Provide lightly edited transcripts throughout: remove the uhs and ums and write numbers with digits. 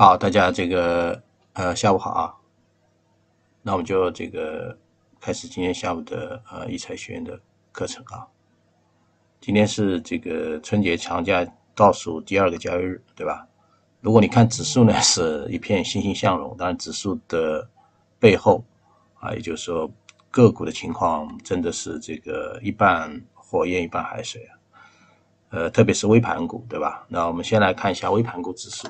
好，大家下午好啊。那我们就开始今天下午的理财学院的课程啊。今天是这个春节长假倒数第2个交易日，对吧？如果你看指数呢，是一片欣欣向荣，当然指数的背后啊，也就是说个股的情况真的是一半火焰一半海水啊。特别是微盘股，对吧？那我们先来看一下微盘股指数。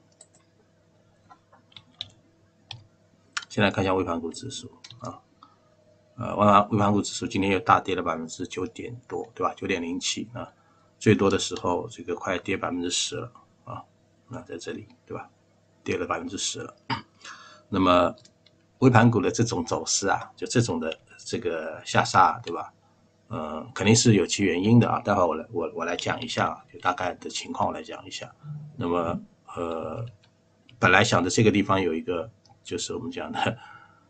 先来看一下微盘股指数啊，微盘股指数今天又大跌了9%多，对吧？9.07啊，最多的时候快跌10%了啊，那在这里对吧？跌了10%了。那么微盘股的这种走势啊，就这种的下杀，对吧？肯定是有其原因的啊，待会我来讲一下，就大概的情况我来讲一下。那么本来想着这个地方有一个就是我们讲的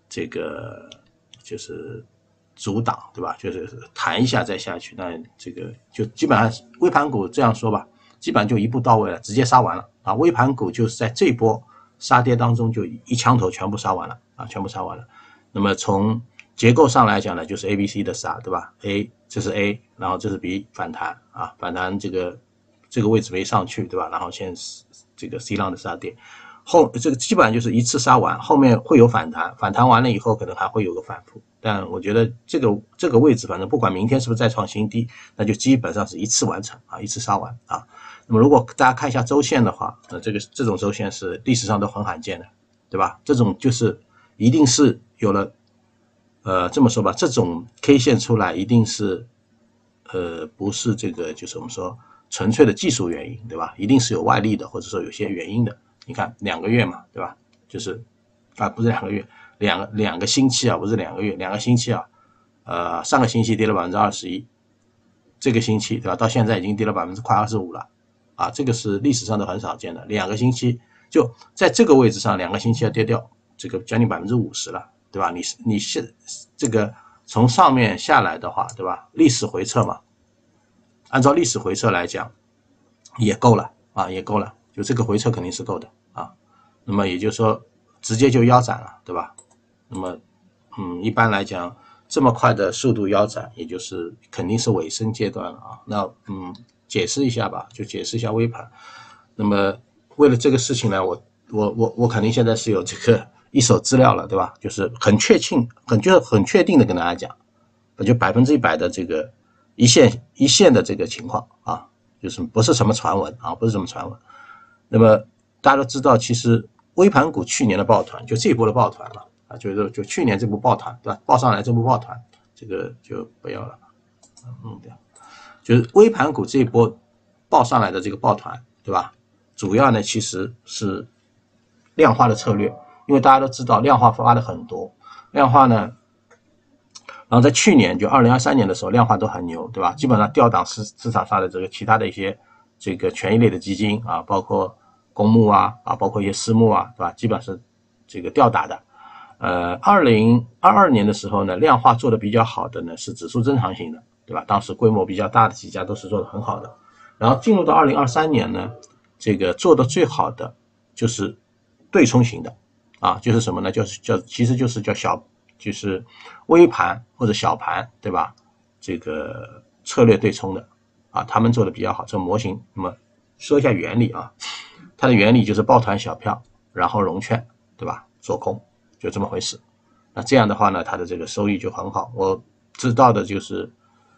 就是阻挡，对吧？就是弹一下再下去，那就基本上微盘股这样说吧，基本上就一步到位了，直接杀完了啊。微盘股就是在这波杀跌当中就一枪头全部杀完了啊，全部杀完了。那么从结构上来讲呢，就是 A、B、C 的杀，对吧 ？A 这是 A， 然后这是 B 反弹啊，反弹这个位置没上去，对吧？然后现在C 浪的杀跌。基本上就是一次杀完，后面会有反弹，反弹完了以后可能还会有个反复，但我觉得这个位置反正不管明天是不是再创新低，那就基本上是一次完成啊，一次杀完啊。那么如果大家看一下周线的话，那这种周线是历史上都很罕见的，对吧？这种就是一定是有了这么说吧，这种 K 线出来一定是不是就是我们说纯粹的技术原因，对吧？一定是有外力的，或者说有些原因的。你看2个月嘛，对吧？就是不是2个月，两个星期啊，不是2个月，2个星期啊。上个星期跌了21%，这个星期对吧？到现在已经跌了快25%了啊，这个是历史上都很少见的。2个星期就在这个位置上，2个星期要跌掉将近50%了，对吧？你是从上面下来的话，对吧？历史回撤嘛，按照历史回撤来讲，也够了啊，也够了。就这个回撤肯定是够的啊，那么也就是说直接就腰斩了，对吧？那么一般来讲这么快的速度腰斩，也就是肯定是尾声阶段了啊。那解释一下吧，就解释一下微盘。那么为了这个事情呢，我肯定现在是有一手资料了，对吧？就是很确定的跟大家讲，就100%的一线的情况啊，就是不是什么传闻啊，不是什么传闻。那么大家都知道，其实微盘股去年的抱团，就这一波的抱团了啊，就去年这波抱团，对吧？抱上来这波抱团，这个就不要了，对，就是微盘股这一波抱上来的这个抱团，对吧？主要呢其实是量化的策略，因为大家都知道量化发的很多，量化呢，然后在去年就2023年的时候，量化都很牛，对吧？基本上吊档市场上的其他的一些权益类的基金啊，包括公募啊，包括一些私募啊，对吧？基本上是吊打的。2022年的时候呢，量化做的比较好的呢是指数增长型的，对吧？当时规模比较大的几家都是做的很好的。然后进入到2023年呢，做的最好的就是对冲型的啊，就是什么呢？其实就是就是微盘或者小盘，对吧？策略对冲的啊，他们做的比较好，这个模型。那么说一下原理啊，它的原理就是抱团小票，然后融券，对吧？做空，就这么回事。那这样的话呢，它的收益就很好。我知道的就是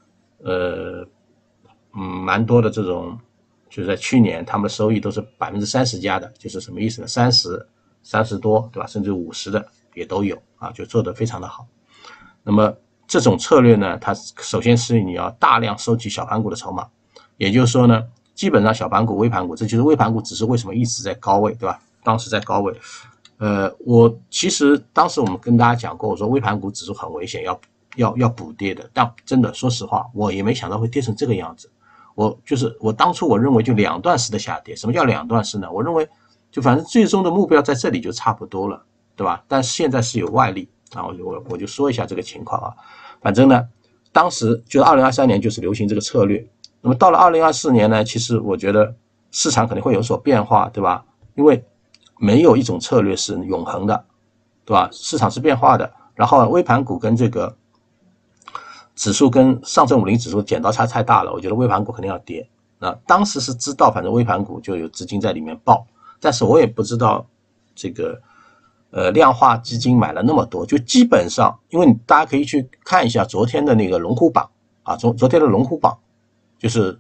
蛮多的就是在去年他们的收益都是30%加的，就是什么意思呢？30多，对吧？甚至50的也都有啊，就做得非常的好。那么这种策略呢，它首先是你要大量收集小盘股的筹码，也就是说呢，基本上小盘股、微盘股，这就是微盘股指数为什么一直在高位，对吧？当时在高位，我其实当时我们跟大家讲过，我说微盘股指数很危险，要补跌的，但真的说实话，我也没想到会跌成这个样子。我当初我认为就2段式的下跌，什么叫2段式呢？我认为就反正最终的目标在这里就差不多了，对吧？但是现在是有外力啊，我就说一下这个情况啊。反正呢，当时就2023年就是流行这个策略。那么到了2024年呢，其实我觉得市场肯定会有所变化，对吧？因为没有一种策略是永恒的，对吧？市场是变化的，然后微盘股跟这个指数跟上证50指数剪刀差太大了，我觉得微盘股肯定要跌。那当时是知道，反正微盘股就有资金在里面爆，但是我也不知道这个量化基金买了那么多，就基本上，因为大家可以去看一下昨天的那个龙虎榜啊，昨天的龙虎榜就是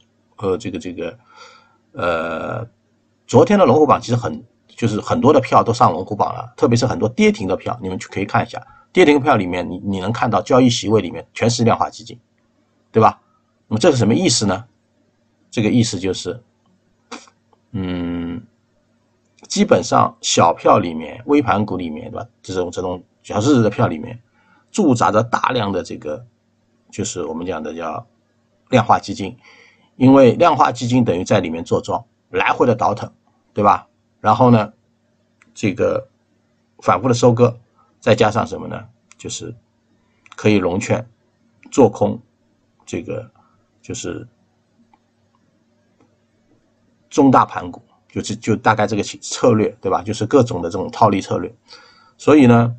昨天的龙虎榜其实就是很多的票都上龙虎榜了，特别是很多跌停的票，你们去可以看一下，跌停票里面你能看到交易席位里面全是量化基金，对吧？那么这是什么意思呢？这个意思就是，基本上小票里面、微盘股里面，对吧？这种小市值的票里面，驻扎着大量的这个，就是我们讲的叫量化基金，因为量化基金等于在里面做庄，来回的倒腾，对吧？然后呢，这个反复的收割，再加上什么呢？就是可以融券做空，这个就是中大盘股，就大概这个策略，对吧？就是各种的这种套利策略。所以呢，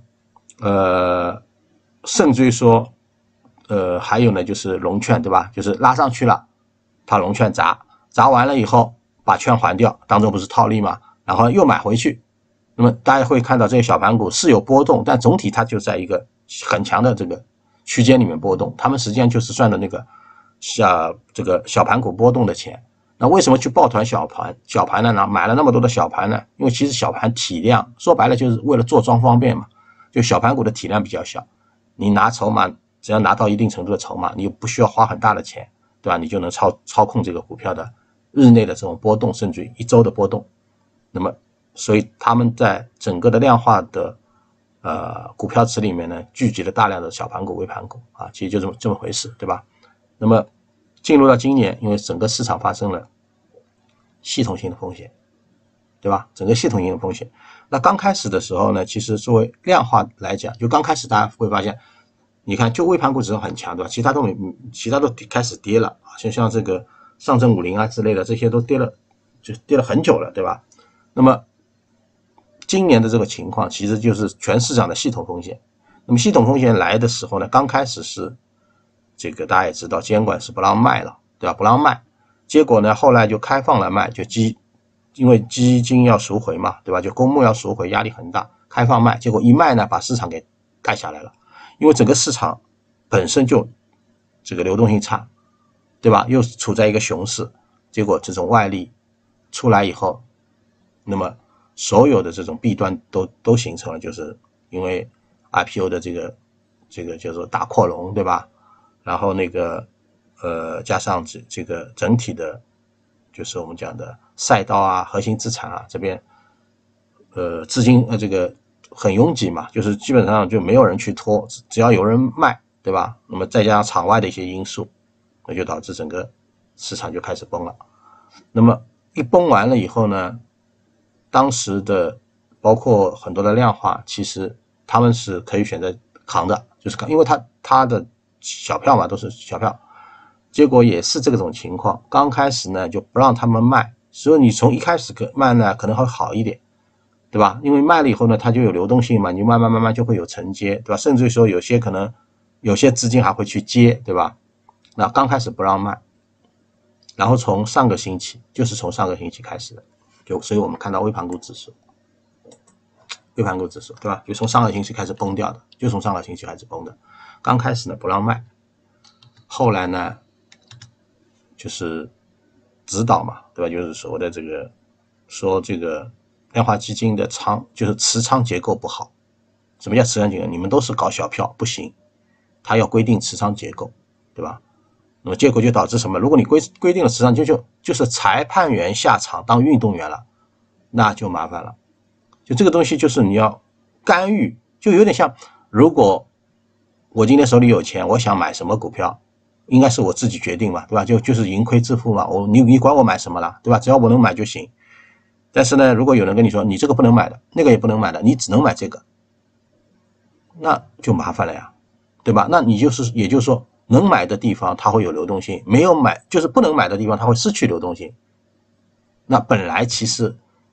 甚至于说，还有呢，就是融券，对吧？就是拉上去了，它融券砸完了以后，把券还掉，当中不是套利吗？然后又买回去。那么大家会看到这些小盘股是有波动，但总体它就在一个很强的这个区间里面波动，他们实际上就是赚的那个这个小盘股波动的钱。那为什么去抱团小盘呢？买了那么多的小盘呢？因为其实小盘体量说白了就是为了做庄方便嘛，就小盘股的体量比较小，你拿筹码只要拿到一定程度的筹码，你又不需要花很大的钱，对吧？你就能操控这个股票的日内的这种波动，甚至于一周的波动。那么所以他们在整个的量化的股票池里面呢，聚集了大量的小盘股、微盘股啊，其实就这么回事，对吧？那么进入到今年，因为整个市场发生了系统性的风险，对吧？整个系统性的风险。那刚开始的时候呢，其实作为量化来讲，就刚开始大家会发现，你看就微盘股指数很强，对吧？其他都开始跌了，像这个上证50啊之类的，这些都跌了很久了，对吧？那么今年的这个情况其实就是全市场的系统风险。那么系统风险来的时候呢，刚开始是这个大家也知道，监管是不让卖了，对吧？不让卖，结果呢，后来就开放了卖，因为基金要赎回嘛，对吧？就公募要赎回，压力很大，开放卖，结果一卖呢，把市场给带下来了。因为整个市场本身就这个流动性差，对吧？又处在一个熊市，结果这种外力出来以后，那么所有的这种弊端都形成了，就是因为 IPO 的这个叫做大扩容，对吧？然后那个加上这个整体的，就是我们讲的赛道啊、核心资产啊这边，资金这个很拥挤嘛，就是基本上就没有人去拖，只要有人卖，对吧？那么再加上场外的一些因素，那就导致整个市场就开始崩了。那么一崩完了以后呢，当时的包括很多的量化，其实他们是可以选择扛的，就是因为他的小票嘛，都是小票，结果也是这种情况。刚开始呢就不让他们卖，所以你从一开始卖呢可能会好一点，对吧？因为卖了以后呢，它就有流动性嘛，你慢慢就会有承接，对吧？甚至于说有些资金还会去接，对吧？那刚开始不让卖，然后从上个星期开始的，所以我们看到微盘股指数，对吧？就从上个星期开始崩掉的，刚开始呢不让卖，后来呢就是指导嘛，对吧？就是所谓的说这个量化基金的就是持仓结构不好。什么叫持仓结构？你们都是搞小票不行，他要规定持仓结构，对吧？那么结果就导致什么？如果你规定了持仓就是裁判员下场当运动员了，那就麻烦了。就这个东西就是你要干预，就有点像如果我今天手里有钱，我想买什么股票，应该是我自己决定嘛，对吧？就是盈亏自负嘛，你管我买什么了，对吧？只要我能买就行。但是呢，如果有人跟你说你这个不能买的，那个也不能买的，你只能买这个，那就麻烦了呀，对吧？那也就是说，能买的地方它会有流动性，没有买就是不能买的地方它会失去流动性。那本来其实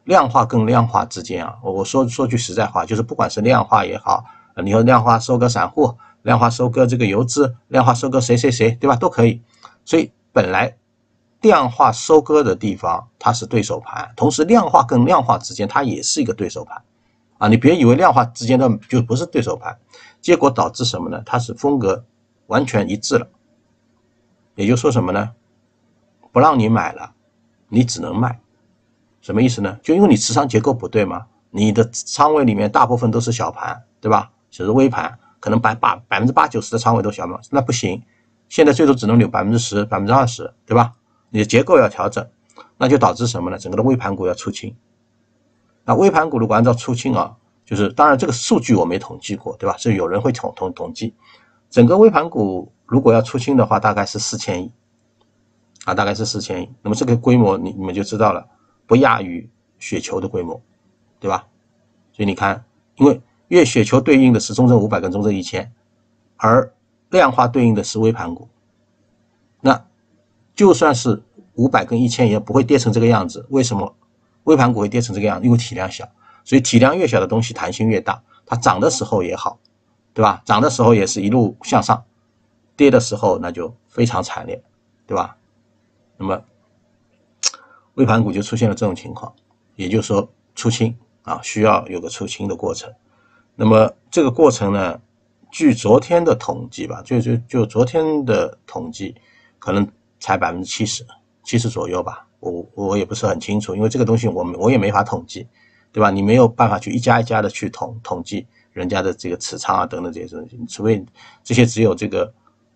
量化跟量化之间啊，我说句实在话，就是不管是量化也好，你说量化收割散户，量化收割这个游资，量化收割谁谁谁，对吧？都可以。所以本来量化收割的地方它是对手盘，同时量化跟量化之间它也是一个对手盘啊，你别以为量化之间的就不是对手盘，结果导致什么呢？它是风格完全一致了，也就是说什么呢？不让你买了，你只能卖。什么意思呢？就因为你持仓结构不对嘛，你的仓位里面大部分都是小盘，对吧？就是微盘，可能80%-90%的仓位都小盘，那不行。现在最多只能留10%、20%，对吧？你的结构要调整，那就导致什么呢？整个的微盘股要出清。那微盘股如果按照出清啊，就是当然这个数据我没统计过，对吧？是有人会统计，整个微盘股如果要出清的话，大概是4000亿啊，大概是4000亿。那么这个规模你们就知道了。不亚于雪球的规模，对吧？所以你看，因为雪球对应的是中证500跟中证1000，而量化对应的是微盘股，那就算是500跟1000也不会跌成这个样子。为什么微盘股会跌成这个样子？因为体量小，所以体量越小的东西弹性越大，它涨的时候也好，对吧？涨的时候也是一路向上，跌的时候那就非常惨烈，对吧？那么微盘股就出现了这种情况，也就是说出清啊，需要有个出清的过程。那么这个过程呢，据昨天的统计吧，就昨天的统计，可能才70%左右吧，我也不是很清楚，因为这个东西我也没法统计，对吧？你没有办法去一家一家的去统计人家的这个持仓啊等等这些东西，除非这些只有这个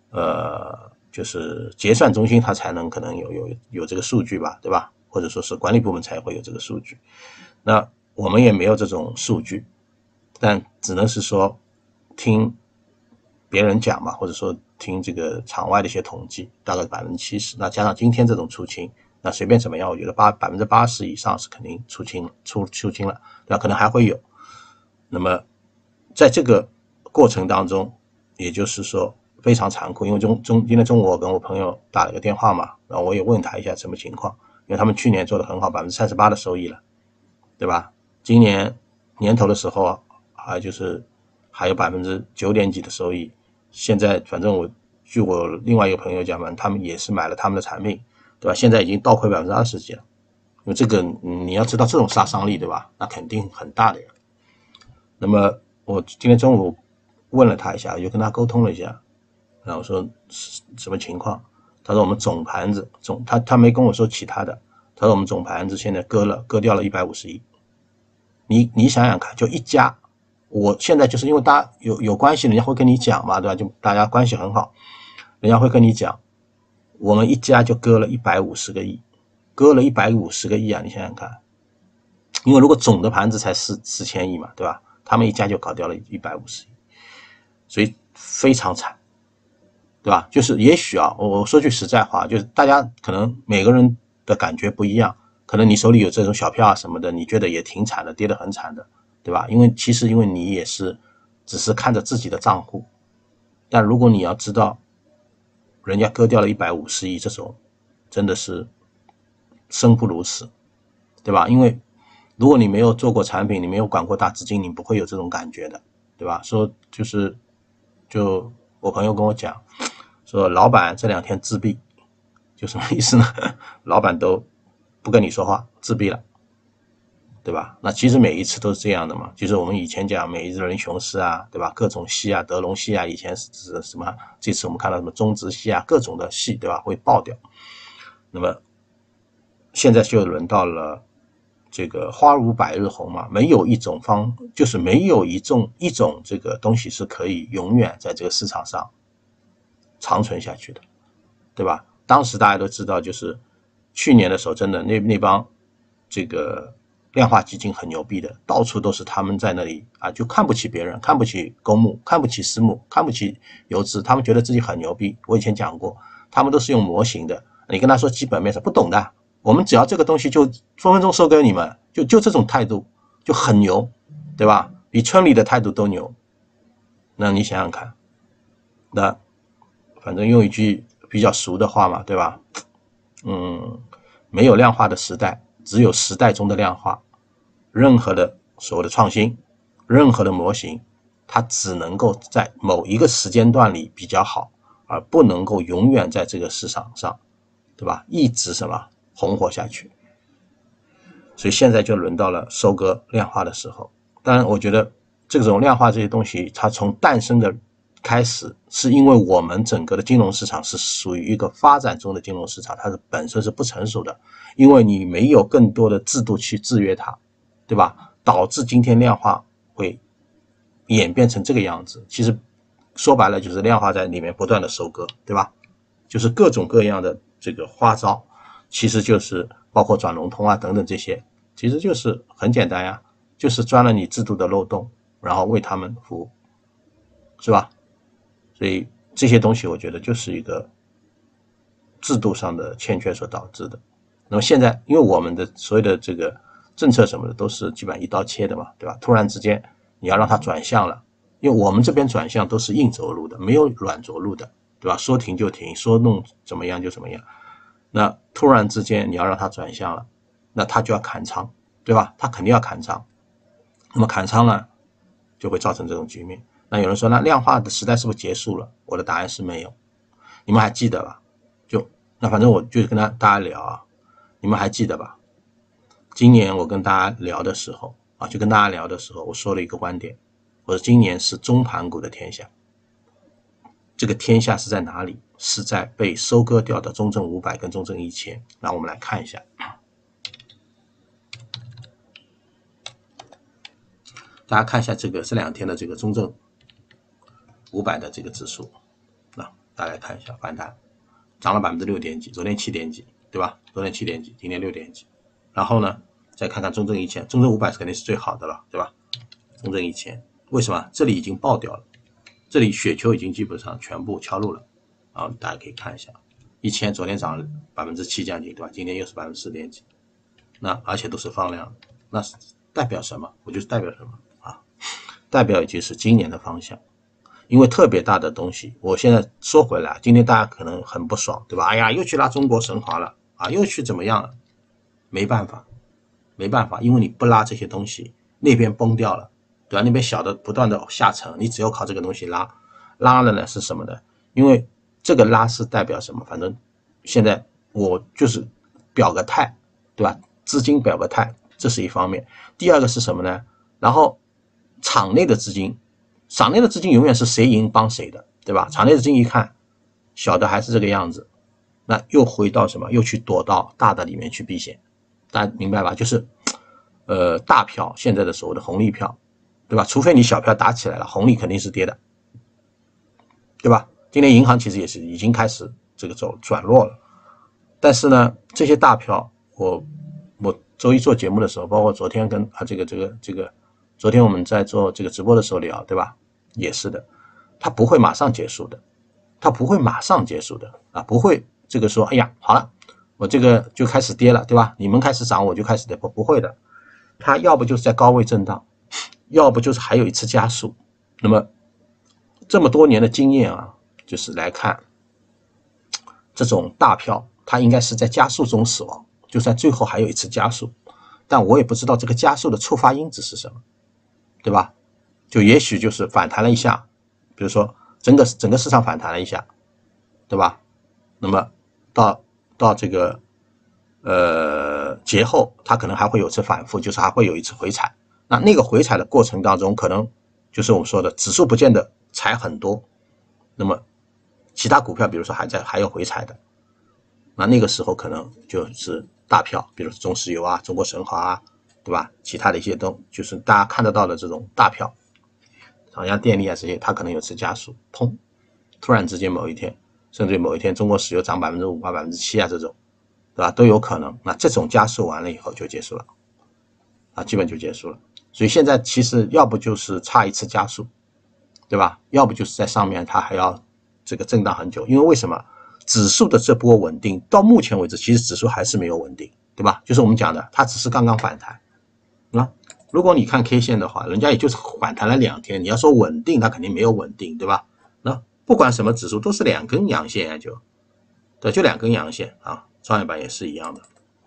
就是结算中心它才能可能有这个数据吧，对吧？或者说是管理部门才会有这个数据，那我们也没有这种数据，但只能是说听别人讲嘛，或者说听这个场外的一些统计，大概70%，那加上今天这种出清，那随便怎么样，我觉得80%以上是肯定出清了，对吧？可能还会有。那么在这个过程当中，也就是说非常残酷，因为今天中午我跟我朋友打了个电话嘛，然后我也问他一下什么情况。因为他们去年做得很好，38%的收益了，对吧？今年年头的时候就是还有9点几的收益。现在反正据我另外一个朋友讲嘛，他们也是买了他们的产品，对吧？现在已经倒亏20%几了。因为这个你要知道这种杀伤力，对吧？那肯定很大的呀。那么我今天中午问了他一下，又跟他沟通了一下，然后我说什么情况？他说我们总盘子他没跟我说其他的，他说我们总盘子现在割掉了150亿。你想想看，就一家，我现在就是因为大家有关系，人家会跟你讲嘛，对吧？就大家关系很好，人家会跟你讲，我们一家就割了150个亿，割了150个亿啊！你想想看，因为如果总的盘子才4000亿嘛，对吧？他们一家就搞掉了150亿，所以非常惨。对吧？就是也许啊，我说句实在话，就是大家可能每个人的感觉不一样，可能你手里有这种小票啊什么的，你觉得也挺惨的，跌得很惨的，对吧？因为你也是只是看着自己的账户，但如果你要知道，人家割掉了150亿，这种真的是生不如死，对吧？因为如果你没有做过产品，你没有管过大资金，你不会有这种感觉的，对吧？就我朋友跟我讲。说老板这2天自闭，就什么意思呢？老板都不跟你说话，自闭了，对吧？那其实每一次都是这样的嘛。就是我们以前讲每一轮熊市啊，对吧？各种戏啊，德隆系啊，以前是什么？这次我们看到什么中植系啊，各种的系，对吧？会爆掉。那么现在就轮到了这个花如百日红嘛，没有一种就是没有一种这个东西是可以永远在这个市场上长存下去的，对吧？当时大家都知道，就是去年的时候，真的那帮这个量化基金很牛逼的，到处都是他们在那里啊，就看不起别人，看不起公募，看不起私募，看不起游资，他们觉得自己很牛逼。我以前讲过，他们都是用模型的，你跟他说基本面是不懂的，我们只要这个东西就分分钟收割你们，就这种态度就很牛，对吧？比村里的态度都牛。那你想想看，那反正用一句比较俗的话嘛，对吧？没有量化的时代，只有时代中的量化。 任何的所谓的创新，任何的模型，它只能够在某一个时间段里比较好，而不能够永远在这个市场上，对吧？一直什么红火下去。所以现在就轮到了收割量化的时候。当然我觉得这种量化这些东西，它从诞生的开始，是因为我们整个的金融市场是属于一个发展中的金融市场，它是本身是不成熟的，因为你没有更多的制度去制约它，对吧？导致今天量化会演变成这个样子。其实说白了就是量化在里面不断的收割，对吧？就是各种各样的这个花招，其实就是包括转融通啊等等这些，其实就是很简单呀，就是钻了你制度的漏洞，然后为他们服务，是吧？所以这些东西我觉得就是一个制度上的欠缺所导致的。那么现在因为我们的所有的这个政策什么的都是基本上一刀切的嘛，对吧？突然之间你要让它转向了，因为我们这边转向都是硬着陆的，没有软着陆的，对吧？说停就停，说弄怎么样就怎么样。那突然之间你要让它转向了，那它就要砍仓，对吧？它肯定要砍仓。那么砍仓呢，就会造成这种局面。那有人说，那量化的时代是不是结束了？我的答案是没有。你们还记得吧？那反正我就跟大家聊啊，你们还记得吧？今年我跟大家聊的时候啊，就跟大家聊的时候，我说了一个观点，我说今年是中盘股的天下。这个天下是在哪里？是在被收割掉的中证500跟中证1000。那我们来看一下，大家看一下这两天的这个中证500的这个指数，那大家看一下反弹，涨了6点几，昨天7点几，对吧？昨天7点几，今天6点几。然后呢，再看看中证1000，中证500肯定是最好的了，对吧？中证1000，为什么？这里已经爆掉了，这里雪球已经基本上全部敲入了。然后大家可以看一下，1000昨天涨了7%将近，对吧？今天又是4点几，那而且都是放量，那代表什么？我就是代表什么啊？代表也就是今年的方向。因为特别大的东西，我现在说回来，今天大家可能很不爽，对吧？哎呀，又去拉中国神华了啊，又去怎么样了？没办法，没办法，因为你不拉这些东西，那边崩掉了，对吧？那边小的不断的下沉，你只有靠这个东西拉了呢是什么呢？因为这个拉是代表什么？反正现在我就是表个态，对吧？资金表个态，这是一方面。第二个是什么呢？然后场内的资金永远是谁赢帮谁的，对吧？场内的资金一看小的还是这个样子，那又回到什么？又去躲到大的里面去避险，大家明白吧？就是大票现在的所谓的红利票，对吧？除非你小票打起来了，红利肯定是跌的，对吧？今天银行其实也是已经开始这个转弱了，但是呢，这些大票我周一做节目的时候，包括昨天跟昨天我们在做这个直播的时候聊，对吧？也是的，它不会马上结束的，它不会马上结束的啊，不会这个说，哎呀，好了，我这个就开始跌了，对吧？你们开始涨，我就开始跌，不会的，它要不就是在高位震荡，要不就是还有一次加速。那么这么多年的经验啊，就是来看这种大票，它应该是在加速中死亡，就算最后还有一次加速，但我也不知道这个加速的触发因子是什么，对吧？就也许就是反弹了一下，比如说整个市场反弹了一下，对吧？那么到这个节后，它可能还会有一次反复，就是还会有一次回踩。那个回踩的过程当中，可能就是我们说的指数不见得踩很多，那么其他股票比如说还有回踩的，那个时候可能就是大票，比如说中石油啊、中国神华啊，对吧？其他的一些就是大家看得到的这种大票，好像电力啊这些，它可能有次加速，砰，突然之间某一天，甚至于某一天中国石油涨5%啊、7%啊这种，对吧？都有可能。那这种加速完了以后就结束了，啊，基本就结束了。所以现在其实要不就是差一次加速，对吧？要不就是在上面它还要这个震荡很久，因为为什么？指数的这波稳定到目前为止，其实指数还是没有稳定，对吧？就是我们讲的，它只是刚刚反弹。如果你看 K 线的话，人家也就是反弹了2天，你要说稳定，它肯定没有稳定，对吧？那不管什么指数都是2根阳线啊，就2根阳线啊，创业板也是一样的。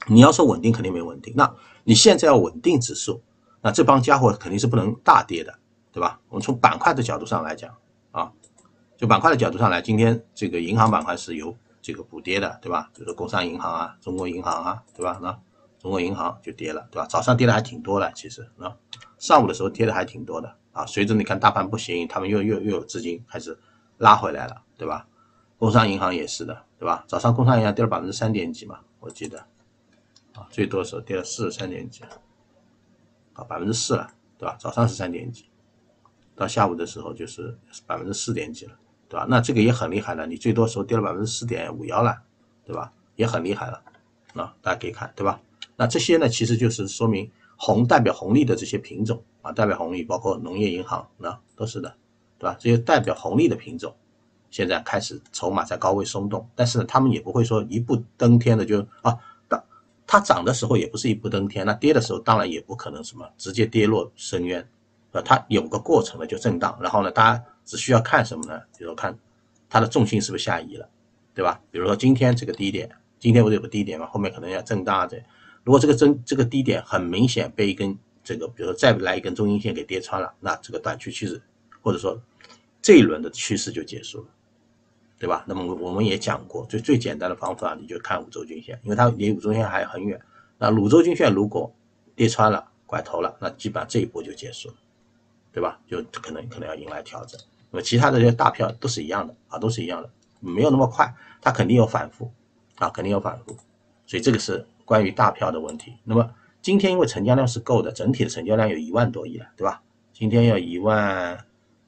你要说稳定肯定没稳定，那你现在要稳定指数，那这帮家伙肯定是不能大跌的，对吧？我们从板块的角度上来讲啊，就板块的角度上来，今天这个银行板块是有这个补跌的，对吧？比如说工商银行啊、中国银行啊，对吧？那中国银行就跌了，对吧？早上跌的还挺多的，其实啊，上午的时候跌的还挺多的啊。随着你看大盘不行，他们又有资金开始拉回来了，对吧？工商银行也是的，对吧？早上工商银行跌了3%点几嘛，我记得啊，最多的时候跌了43点几，啊4%了，对吧？早上是3点几，到下午的时候就是4点几了，对吧？那这个也很厉害了，你最多时候跌了4.51%了，对吧？也很厉害了，啊，大家可以看，对吧？那这些呢，其实就是说明代表红利的这些品种啊，代表红利，包括农业银行啊，都是的，对吧？这些代表红利的品种，现在开始筹码在高位松动，但是呢，他们也不会说一步登天的就啊，它涨的时候也不是一步登天，那跌的时候当然也不可能什么直接跌落深渊，它有个过程的就震荡，然后呢，大家只需要看什么呢？比如说看它的重心是不是下移了，对吧？比如说今天这个低点，今天不是有个低点嘛，后面可能要震荡的。如果这个低点很明显被一根这个，比如说再来一根中阴线给跌穿了，那这个短期趋势或者说这一轮的趋势就结束了，对吧？那么我们也讲过，最简单的方法，你就看5周均线，因为它离5周均线还很远。那5周均线如果跌穿了、拐头了，那基本上这一波就结束了，对吧？就可能要迎来调整。那么其他的这些大票都是一样的啊，都是一样的，没有那么快，它肯定有反复啊，肯定有反复。所以这个是关于大票的问题。那么今天因为成交量是够的，整体的成交量有1万多亿了，对吧？今天要1万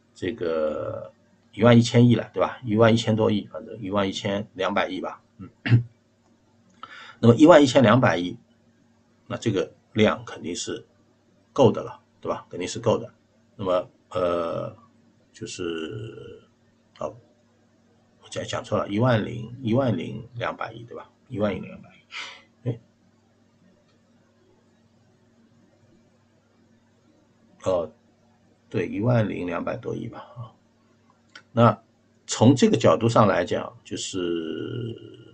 1000亿了，对吧？11000多亿，反正11200亿吧。那么11200亿，那这个量肯定是够的了，对吧？肯定是够的。那么就是我讲错了，10200亿，对吧？10200亿。对，10200多亿吧啊。那从这个角度上来讲，就是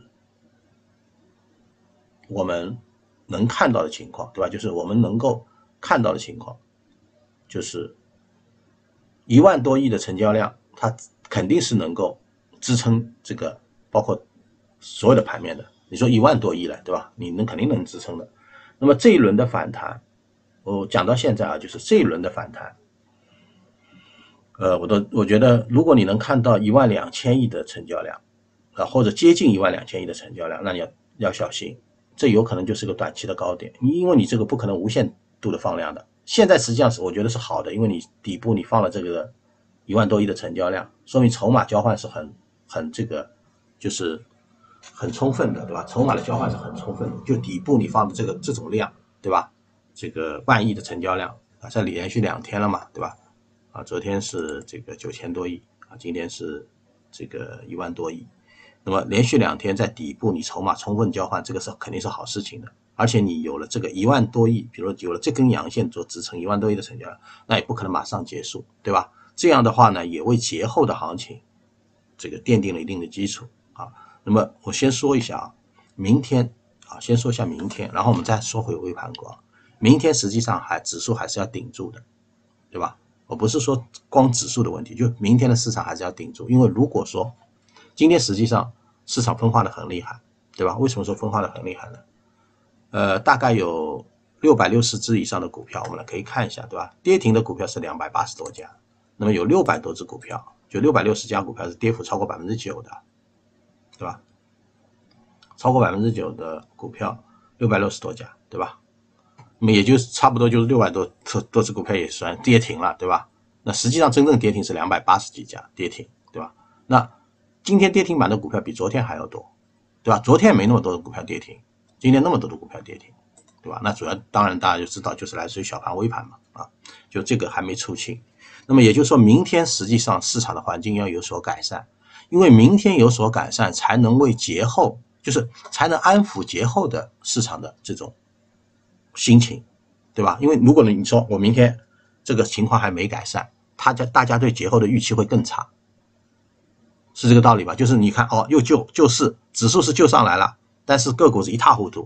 我们能看到的情况，对吧？就是我们能够看到的情况，就是1万多亿的成交量，它肯定是能够支撑这个包括所有的盘面的。你说1万多亿了，对吧？你肯定能支撑的。那么这一轮的反弹，我讲到现在啊，就是这一轮的反弹。我觉得，如果你能看到12000亿的成交量，或者接近12000亿的成交量，那你要小心，这有可能就是个短期的高点，因为你这个不可能无限度的放量的。现在实际上是我觉得是好的，因为你底部你放了这个1万多亿的成交量，说明筹码交换是很这个就是很充分的，对吧？筹码的交换是很充分的，就底部你放的这种量，对吧？这个万亿的成交量啊，这连续2天了嘛，对吧？啊，昨天是这个9000多亿啊，今天是这个1万多亿。那么连续2天在底部你筹码充分交换，这个是肯定是好事情的。而且你有了这个1万多亿，比如有了这根阳线做支撑，1万多亿的成交量，那也不可能马上结束，对吧？这样的话呢，也为节后的行情这个奠定了一定的基础啊。那么我先说一下啊，明天啊，先说一下明天，然后我们再说回微盘股啊。明天实际上指数还是要顶住的，对吧？我不是说光指数的问题，就明天的市场还是要顶住，因为如果说今天实际上市场分化的很厉害，对吧？为什么说分化的很厉害呢？大概有660只以上的股票，我们来可以看一下，对吧？跌停的股票是280多家，那么有600多只股票，就660家股票是跌幅超过9%的，对吧？超过9%的股票660多家，对吧？那么也就是差不多就是600多只股票也算跌停了，对吧？那实际上真正跌停是280几家跌停，对吧？那今天跌停板的股票比昨天还要多，对吧？昨天没那么多的股票跌停，今天那么多的股票跌停，对吧？那主要当然大家就知道就是来自于小盘微盘嘛，啊，就这个还没出清。那么也就是说明天实际上市场的环境要有所改善，因为明天有所改善才能为节后，就是才能安抚节后的市场的这种心情，对吧？因为如果你说我明天这个情况还没改善，大家对节后的预期会更差，是这个道理吧？就是你看哦，又就是指数是救上来了，但是个股是一塌糊涂，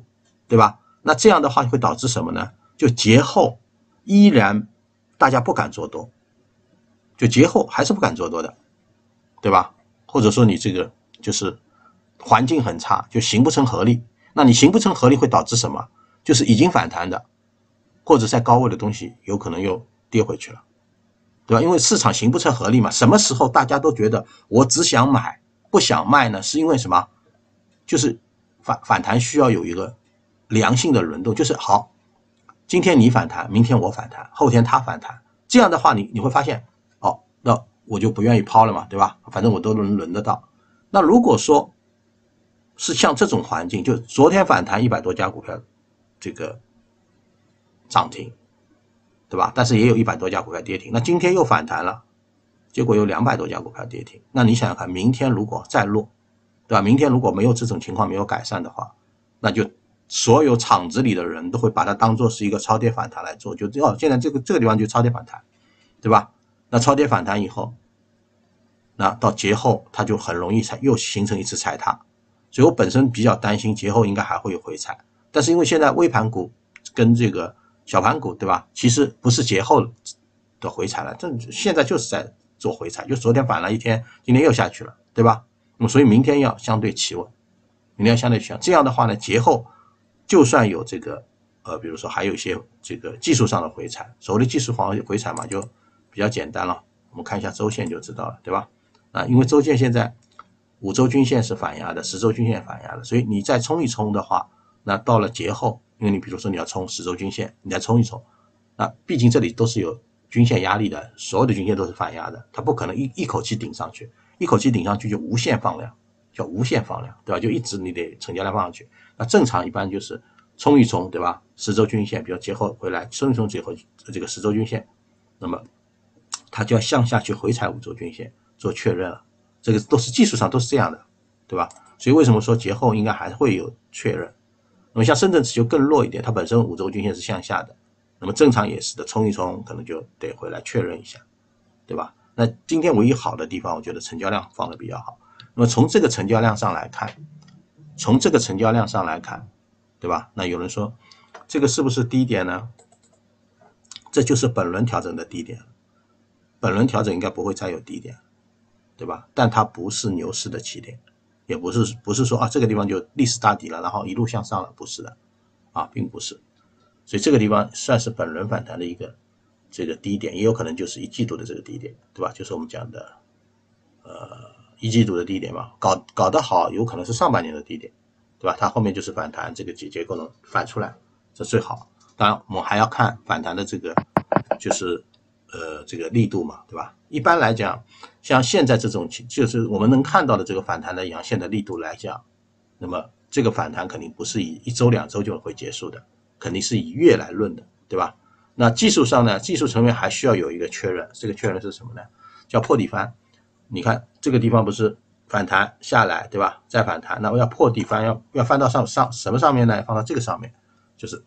对吧？那这样的话会导致什么呢？就节后依然大家不敢做多，就节后还是不敢做多的，对吧？或者说你这个就是环境很差，就形不成合力。那你形不成合力会导致什么？就是已经反弹的或者在高位的东西有可能又跌回去了，对吧？因为市场形不成合力嘛。什么时候大家都觉得我只想买不想卖呢？是因为什么？就是反弹需要有一个良性的轮动，就是好，今天你反弹，明天我反弹，后天他反弹，这样的话你会发现，哦，那我就不愿意抛了嘛，对吧？反正我都能轮得到。那如果说是像这种环境，就昨天反弹100多家股票这个涨停，对吧？但是也有100多家股票跌停。那今天又反弹了，结果有200多家股票跌停。那你想想看，明天如果再落，对吧？明天如果没有这种情况没有改善的话，那就所有场子里的人都会把它当做是一个超跌反弹来做，就现在这个地方就超跌反弹，对吧？那超跌反弹以后，那到节后它就很容易又形成一次踩踏，所以我本身比较担心节后应该还会有回踩，但是因为现在微盘股跟这个小盘股，对吧？其实不是节后的回踩了，这现在就是在做回踩，就昨天反了一天，今天又下去了，对吧？那么所以明天要相对企稳，明天要相对企稳。这样的话呢，节后就算有这个比如说还有一些这个技术上的回踩，所谓的技术回踩嘛，就比较简单了。我们看一下周线就知道了，对吧？因为周线现在5周均线是反压的，10周均线反压的，所以你再冲一冲的话，那到了节后，因为你比如说你要冲10周均线，你再冲一冲，那毕竟这里都是有均线压力的，所有的均线都是反压的，它不可能一口气顶上去，一口气顶上去就无限放量，叫无限放量，对吧？就一直你得成交量放上去。那正常一般就是冲一冲，对吧？10周均线，比如节后回来冲一冲节后这个10周均线，那么它就要向下去回踩5周均线做确认了，这个都是技术上都是这样的，对吧？所以为什么说节后应该还会有确认？那么像深圳指就更弱一点，它本身5周均线是向下的，那么正常也是的，冲一冲可能就得回来确认一下，对吧？那今天唯一好的地方，我觉得成交量放的比较好。那么从这个成交量上来看，对吧？那有人说这个是不是低点呢？这就是本轮调整的低点，本轮调整应该不会再有低点，对吧？但它不是牛市的起点，也不是说这个地方就历史大底了，然后一路向上了，不是的，并不是。所以这个地方算是本轮反弹的一个这个低点，也有可能就是1季度的这个低点，对吧？就是我们讲的1季度的低点嘛，搞得好有可能是上半年的低点，对吧？它后面就是反弹这个结构能反出来，这最好。当然我们还要看反弹的这个就是这个力度嘛，对吧？一般来讲，像现在这种就是我们能看到的这个反弹的阳线的力度来讲，那么这个反弹肯定不是以1周2周就会结束的，肯定是以月来论的，对吧？那技术上呢，技术层面还需要有一个确认，这个确认是什么呢？叫破底翻。你看这个地方不是反弹下来，对吧？再反弹，那我要破底翻，要翻到上什么上面呢？放到这个上面，就是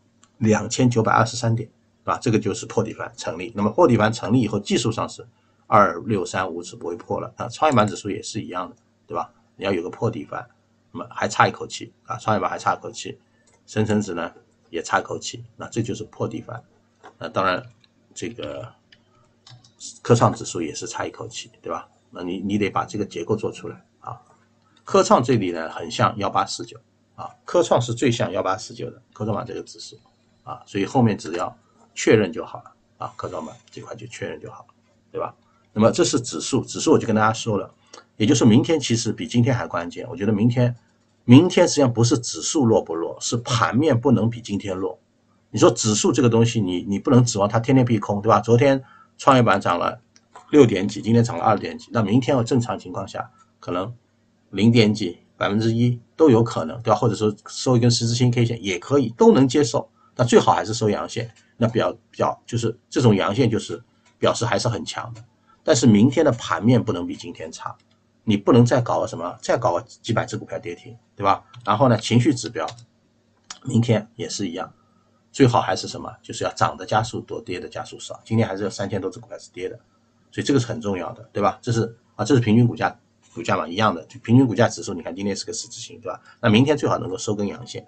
2923点，对吧？这个就是破底翻成立。那么破底翻成立以后，技术上是2635是不会破了，创业板指数也是一样的，对吧？你要有个破底翻，那么还差一口气创业板还差一口气，深成指呢也差一口气，那这就是破底翻。当然这个科创指数也是差一口气，对吧？那你得把这个结构做出来科创这里呢很像1849科创是最像1849的科创板这个指数所以后面只要确认就好了科创板这块就确认就好了，对吧？那么这是指数我就跟大家说了，也就是明天其实比今天还关键。我觉得明天实际上不是指数弱不弱，是盘面不能比今天弱。你说指数这个东西你不能指望它天天逼空，对吧？昨天创业板涨了6点几，今天涨了2点几，那明天正常情况下可能0点几1%都有可能，对吧？或者说收一根十字星 K 线也可以，都能接受。那最好还是收阳线，那就是这种阳线就是表示还是很强的。但是明天的盘面不能比今天差，你不能再搞几百只股票跌停，对吧？然后呢，情绪指标明天也是一样，最好还是什么？就是要涨的加速多，跌的加速少。今天还是有3000多只股票是跌的，所以这个是很重要的，对吧？这是平均股价嘛，一样的，就平均股价指数，你看今天是个十字星，对吧？那明天最好能够收根阳线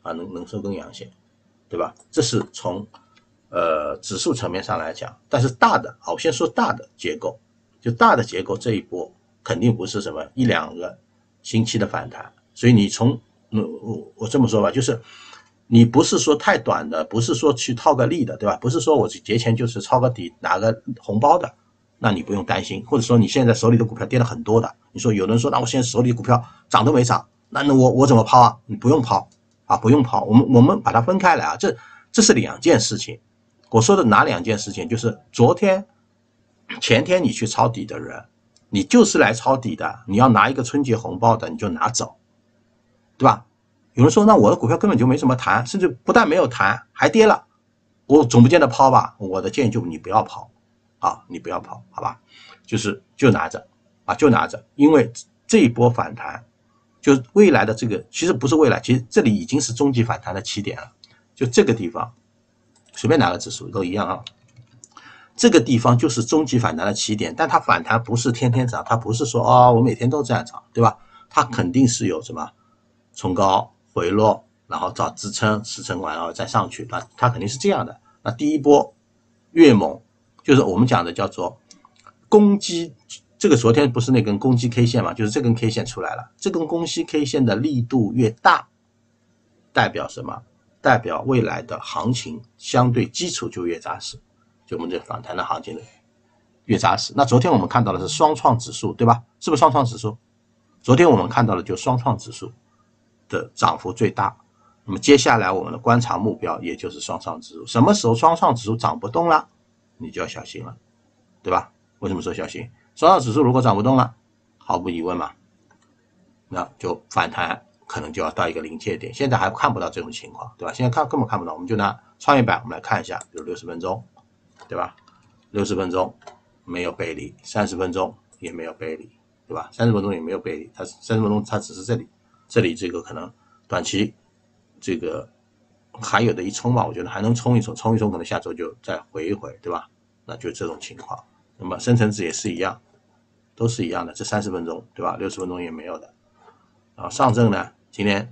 啊，能收根阳线，对吧？这是从指数层面上来讲，但是大的我先说大的结构，就大的结构这一波肯定不是什么一两个星期的反弹，所以你从我这么说吧，就是你不是说太短的，不是说去套个利的，对吧？不是说我节前就是抄个底拿个红包的，那你不用担心。或者说你现在手里的股票跌了很多的，你说有人说那我现在手里的股票涨都没涨，那我怎么抛啊？你不用抛啊，不用抛。我们把它分开来啊，这是两件事情。我说的哪两件事情？就是昨天、前天你去抄底的人，你就是来抄底的，你要拿一个春节红包的，你就拿走，对吧？有人说，那我的股票根本就没什么弹，甚至不但没有弹，还跌了，我总不见得抛吧？我的建议就你不要抛啊，你不要抛，好吧？就拿着啊，就拿着，因为这一波反弹，就未来的这个其实不是未来，其实这里已经是中级反弹的起点了，就这个地方。随便哪个指数都一样啊，这个地方就是中级反弹的起点，但它反弹不是天天涨，它不是说我每天都这样涨，对吧？它肯定是有什么冲高回落，然后找支撑，支撑完然后再上去，它肯定是这样的。那第一波越猛，就是我们讲的叫做攻击，这个昨天不是那根攻击 K 线嘛，就是这根 K 线出来了，这根攻击 K 线的力度越大，代表什么？代表未来的行情相对基础就越扎实，就我们这反弹的行情越扎实。那昨天我们看到的是双创指数，对吧？是不是双创指数？昨天我们看到的就双创指数的涨幅最大。那么接下来我们的观察目标也就是双创指数。什么时候双创指数涨不动了，你就要小心了，对吧？为什么说小心？双创指数如果涨不动了，毫无疑问嘛，那就反弹可能就要到一个临界点，现在还看不到这种情况，对吧？现在根本看不到，我们就拿创业板我们来看一下，比如60分钟，对吧？60分钟没有背离，30分钟也没有背离，对吧？30分钟也没有背离，它30分钟它只是这里这个可能短期这个还有的一冲吧，我觉得还能冲一冲，冲一冲可能下周就再回一回，对吧？那就这种情况。那么深成指也是一样，都是一样的，这30分钟，对吧？60分钟也没有的。然后上证呢，今天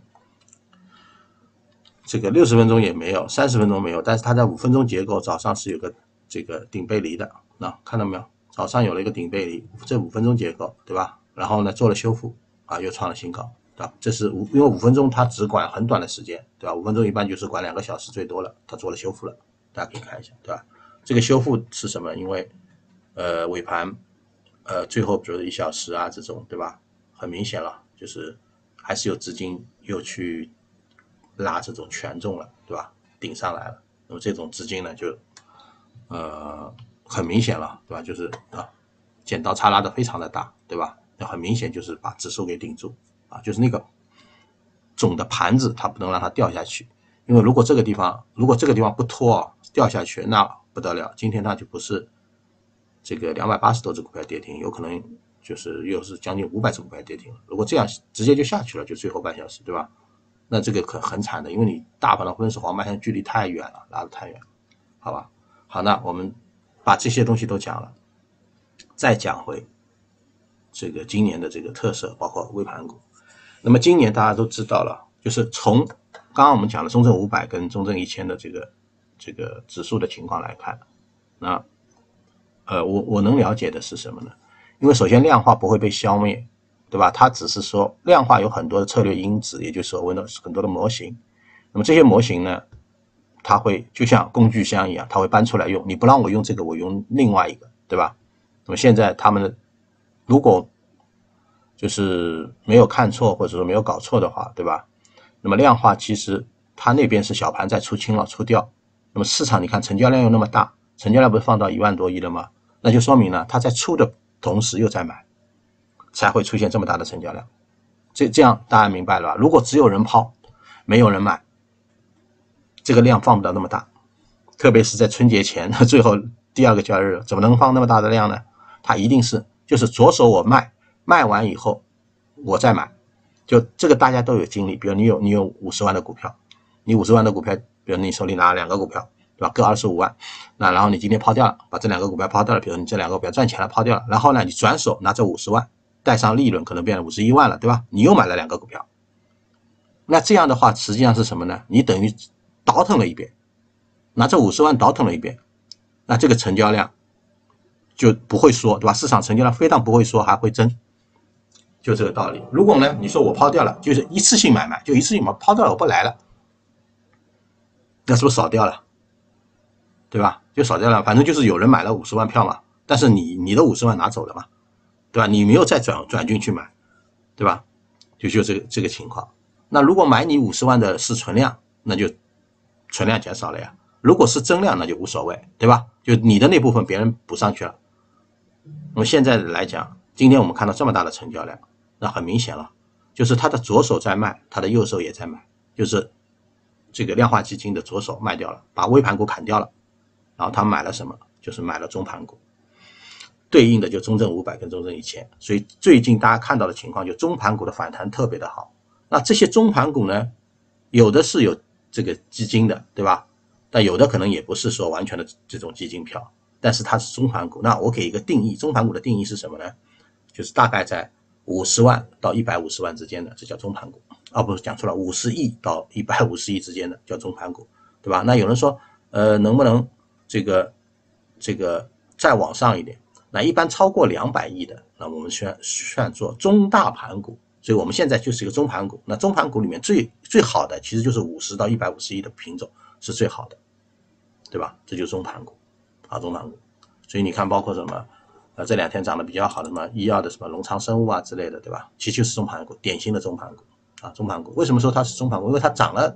这个60分钟也没有，30分钟没有，但是它在5分钟结构早上是有个这个顶背离的，那看到没有？早上有了一个顶背离，这5分钟结构，对吧？然后呢做了修复啊，又创了新高，对吧？这是因为5分钟它只管很短的时间，对吧？5分钟一般就是管2个小时最多了，它做了修复了，大家可以看一下，对吧？这个修复是什么？因为尾盘最后比如1小时啊这种，对吧？很明显了，就是还是有资金又去拉这种权重了，对吧？顶上来了，那么这种资金呢就很明显了，对吧？就是剪刀差拉的非常的大，对吧？那很明显就是把指数给顶住啊，就是那个总的盘子它不能让它掉下去，因为如果这个地方不拖掉下去，那不得了，今天它就不是这个280多只股票跌停，有可能就是又是将近500只股票跌停了。如果这样直接就下去了，就最后半小时，对吧？那这个很惨的，因为你大盘的分时黄半线距离太远了，拉得太远，好吧？好，那我们把这些东西都讲了，再讲回这个今年的这个特色，包括微盘股。那么今年大家都知道了，就是从刚刚我们讲的中证500跟中证1000的这个指数的情况来看，那我能了解的是什么呢？因为首先量化不会被消灭，对吧？它只是说量化有很多的策略因子，也就是所谓的很多的模型。那么这些模型呢，它会就像工具箱一样，它会搬出来用。你不让我用这个，我用另外一个，对吧？那么现在他们的如果就是没有看错或者说没有搞错的话，对吧？那么量化其实它那边是小盘在出清了出掉，那么市场你看成交量又那么大，成交量不是放到1万多亿了吗？那就说明呢，它在出的同时又在买，才会出现这么大的成交量。这样大家明白了吧？如果只有人抛，没有人买，这个量放不到那么大，特别是在春节前最后第2个交易日，怎么能放那么大的量呢？它一定是就是左手我卖，卖完以后我再买，就这个大家都有经历。比如你有50万的股票，你50万的股票，比如你手里拿了2个股票，对吧？各25万，那然后你今天抛掉了，把这2个股票抛掉了，比如你这2个股票赚钱了抛掉了，然后呢你转手拿这50万带上利润，可能变成51万了，对吧？你又买了2个股票， 那这样的话，实际上是什么呢？你等于倒腾了一遍，拿这50万倒腾了一遍，那这个成交量就不会缩，对吧？市场成交量非常不会缩，还会增，就这个道理。如果呢，你说我抛掉了，就是一次性买卖，就一次性嘛，抛掉了我不来了，那是不是少掉了？对吧？就少掉了，反正就是有人买了50万票嘛，但是你的50万拿走了嘛，对吧？你没有再转进去买，对吧？就这个情况。那如果买你50万的是存量，那就存量减少了呀。如果是增量，那就无所谓，对吧？就你的那部分别人补上去了。那么现在来讲，今天我们看到这么大的成交量，那很明显了，就是他的左手在卖，他的右手也在买，就是这个量化基金的左手卖掉了，把微盘股砍掉了，然后他买了什么？就是买了中盘股，对应的就中证500跟中证1000。所以最近大家看到的情况，就中盘股的反弹特别的好。那这些中盘股呢，有的是有这个基金的，对吧？但有的可能也不是说完全的这种基金票，但是它是中盘股。那我给一个定义，中盘股的定义是什么呢？就是大概在50万到150万之间的，这叫中盘股。不是讲错了，50亿到150亿之间的叫中盘股，对吧？那有人说，能不能这个再往上一点？那一般超过200亿的，那我们算作中大盘股。所以我们现在就是一个中盘股。那中盘股里面最好的其实就是50到150亿的品种是最好的，对吧？这就是中盘股啊，中盘股。所以你看，包括什么这2天涨得比较好的什么医药的什么龙昌生物啊之类的，对吧？其实就是中盘股，典型的中盘股啊，中盘股。为什么说它是中盘股？因为它涨了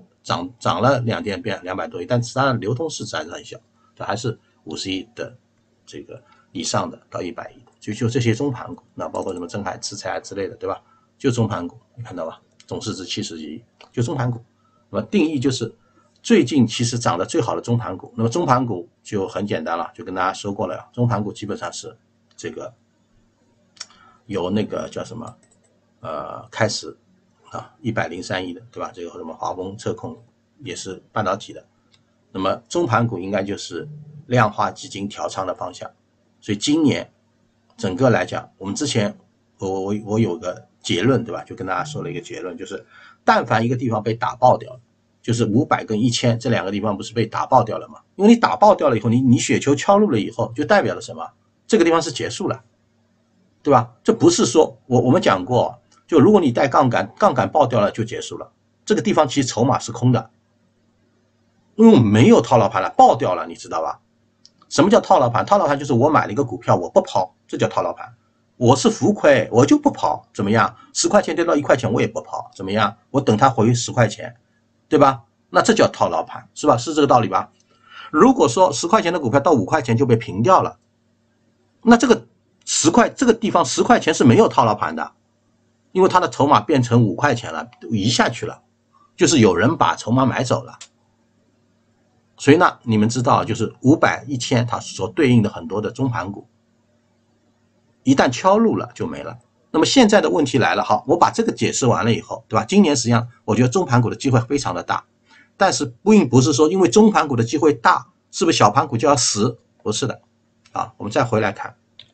2天变200多亿，但是它的流通市值还是很小，它还是50亿的这个以上的到100亿的，就这些中盘股。那包括什么镇海、制裁啊之类的，对吧？就中盘股，你看到吧？总市值70几亿，就中盘股。那么定义就是最近其实涨得最好的中盘股。那么中盘股就很简单了，就跟大家说过了，中盘股基本上是这个由那个叫什么开始啊，103亿的，对吧？这个什么华丰测控也是半导体的。那么中盘股应该就是量化基金调仓的方向。所以今年整个来讲，我们之前我有个结论，对吧？就跟大家说了一个结论，就是但凡一个地方被打爆掉了，就是500跟1000这2个地方不是被打爆掉了吗？因为你打爆掉了以后，你雪球敲入了以后，就代表了什么？这个地方是结束了，对吧？这不是说我们讲过，就如果你带杠杆爆掉了就结束了，这个地方其实筹码是空的，因为没有套牢盘了，爆掉了，你知道吧？什么叫套牢盘？套牢盘就是我买了一个股票我不抛，这叫套牢盘。我是浮亏，我就不抛，怎么样？10块钱跌到1块钱我也不抛，怎么样？我等它回10块钱，对吧？那这叫套牢盘，是吧？是这个道理吧？如果说10块钱的股票到5块钱就被平掉了，那这个这个地方10块钱是没有套牢盘的，因为它的筹码变成5块钱了，移下去了，就是有人把筹码买走了。所以呢，你们知道，就是500、1000它所对应的很多的中盘股，一旦敲入了就没了。那么现在的问题来了，好，我把这个解释完了以后，对吧？今年实际上我觉得中盘股的机会非常的大，但是并不是说因为中盘股的机会大，是不是小盘股就要死？不是的啊。我们再回来看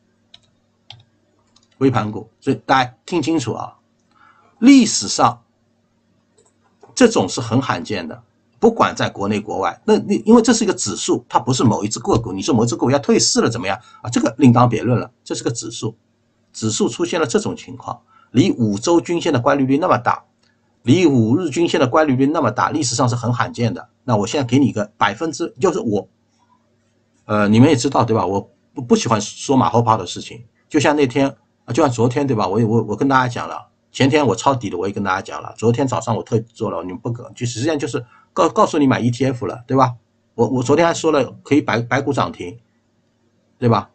微盘股，所以大家听清楚啊，历史上这种是很罕见的。不管在国内国外，那因为这是一个指数，它不是某一只个股。你说某一只个股要退市了怎么样啊？这个另当别论了。这是个指数，指数出现了这种情况，离5周均线的乖离率那么大，离5日均线的乖离率那么大，历史上是很罕见的。那我现在给你一个就是我，你们也知道对吧？我不喜欢说马后炮的事情。就像那天，就像昨天对吧？我跟大家讲了，前天我抄底的我也跟大家讲了，昨天早上我特做了，你们不可，就实际上就是告诉你买 ETF 了，对吧？我昨天还说了可以白股涨停，对吧？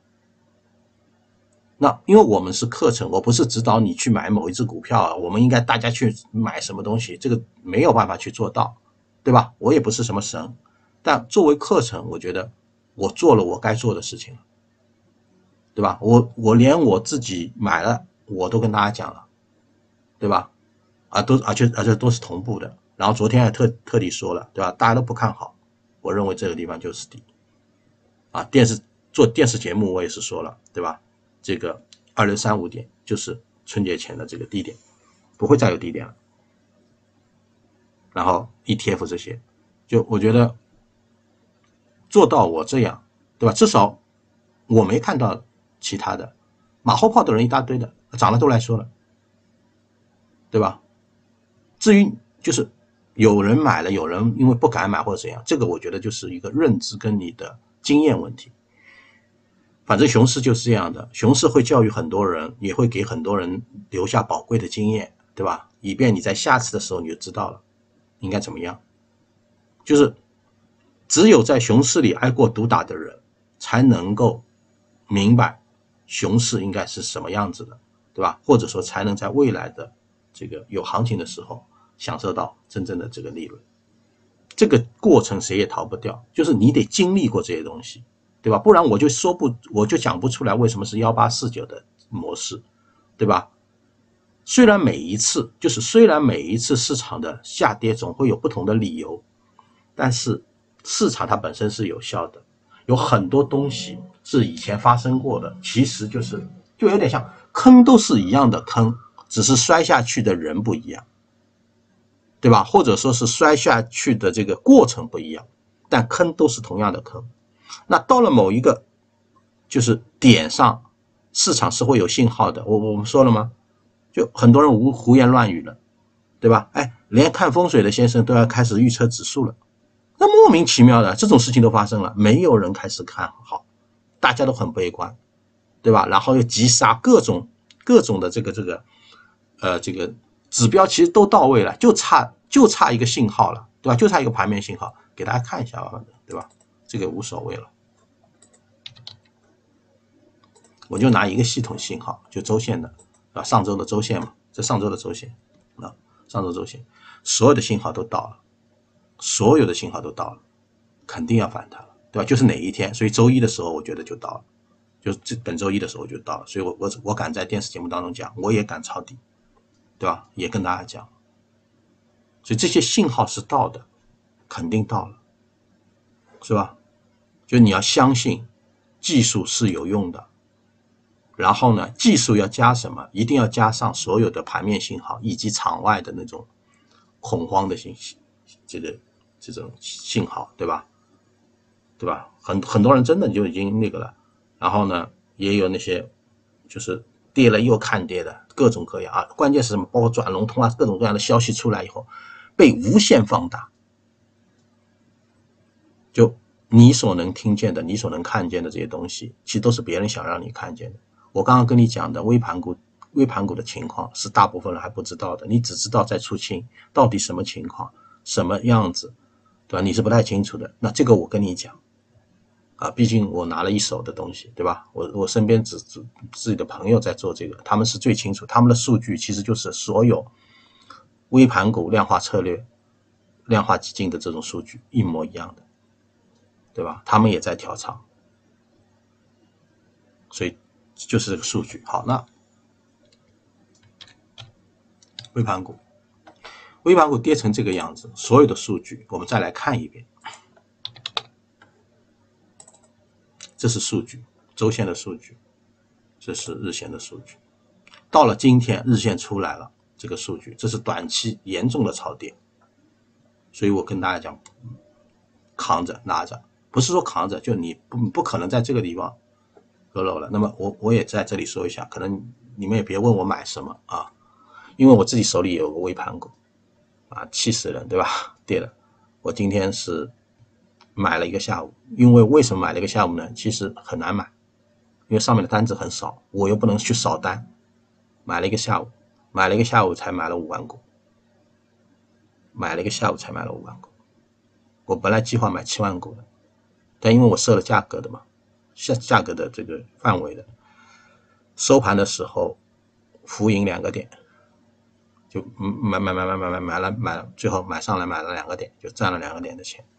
那因为我们是课程，我不是指导你去买某一只股票，我们应该大家去买什么东西，这个没有办法去做到，对吧？我也不是什么神，但作为课程，我觉得我做了我该做的事情，对吧？我连我自己买了我都跟大家讲了，对吧？而且都是同步的。然后昨天还特地说了，对吧？大家都不看好，我认为这个地方就是底啊。做电视节目我也是说了，对吧？这个2635点就是春节前的这个低点，不会再有低点了。 然后 ETF 这些，就我觉得做到我这样，对吧？至少我没看到其他的，马后炮的人一大堆的，涨了都来说了，对吧？至于就是有人买了，有人因为不敢买或者怎样，这个我觉得就是一个认知跟你的经验问题。反正熊市就是这样的，熊市会教育很多人，也会给很多人留下宝贵的经验，对吧？以便你在下次的时候你就知道了应该怎么样。就是只有在熊市里挨过毒打的人，才能够明白熊市应该是什么样子的，对吧？或者说才能在未来的这个有行情的时候享受到真正的这个利润。这个过程谁也逃不掉，就是你得经历过这些东西，对吧？不然我就讲不出来为什么是1849的模式，对吧？虽然每一次市场的下跌总会有不同的理由，但是市场它本身是有效的，有很多东西是以前发生过的，其实就有点像坑，都是一样的坑，只是摔下去的人不一样，对吧？或者说是摔下去的这个过程不一样，但坑都是同样的坑。那到了某一个就是点上，市场是会有信号的。我们说了吗？就很多人胡言乱语了，对吧？哎，连看风水的先生都要开始预测指数了，那莫名其妙的这种事情都发生了，没有人开始看好，大家都很悲观，对吧？然后又急杀各种的这个指标其实都到位了，就差一个信号了，对吧？就差一个盘面信号，给大家看一下吧，对吧？这个无所谓了，我就拿一个系统信号，就周线的啊，上周的周线嘛，这上周的周线啊，上周周线，所有的信号都到了，所有的信号都到了，肯定要反弹了，对吧？就是哪一天，所以周一的时候我觉得就到了，就本周一的时候就到了，所以我敢在电视节目当中讲，我也敢抄底，对吧？也跟大家讲，所以这些信号是到的，肯定到了，是吧？就你要相信技术是有用的，然后呢，技术要加什么？一定要加上所有的盘面信号以及场外的那种恐慌的信息，这种信号，对吧？对吧？很多人真的就已经那个了，然后呢，也有那些就是跌了又看跌的各种各样啊，关键是什么？包括转龙通啊，各种各样的消息出来以后，被无限放大，就你所能听见的，你所能看见的这些东西，其实都是别人想让你看见的。我刚刚跟你讲的微盘股的情况是大部分人还不知道的，你只知道在出清到底什么情况什么样子，对吧？你是不太清楚的。那这个我跟你讲啊，毕竟我拿了一手的东西，对吧？我身边自己的朋友在做这个，他们是最清楚，他们的数据其实就是所有微盘股量化策略量化基金的这种数据一模一样的，对吧？他们也在调仓，所以就是这个数据。好，那微盘股跌成这个样子，所有的数据我们再来看一遍。这是数据，周线的数据，这是日线的数据。到了今天，日线出来了，这个数据，这是短期严重的超跌。所以我跟大家讲，扛着拿着，不是说扛着，就你不可能在这个地方割肉了。那么我也在这里说一下，可能你们也别问我买什么啊，因为我自己手里也有个微盘股啊，气死人，对吧？跌了，我今天是买了一个下午，因为为什么买了一个下午呢？其实很难买，因为上面的单子很少，我又不能去扫单，买了一个下午才买了5万股，我本来计划买7万股的，但因为我设了价格的嘛，价格的这个范围的，收盘的时候浮盈2个点，就买了，最后买上来买了2个点，就赚了2个点的钱。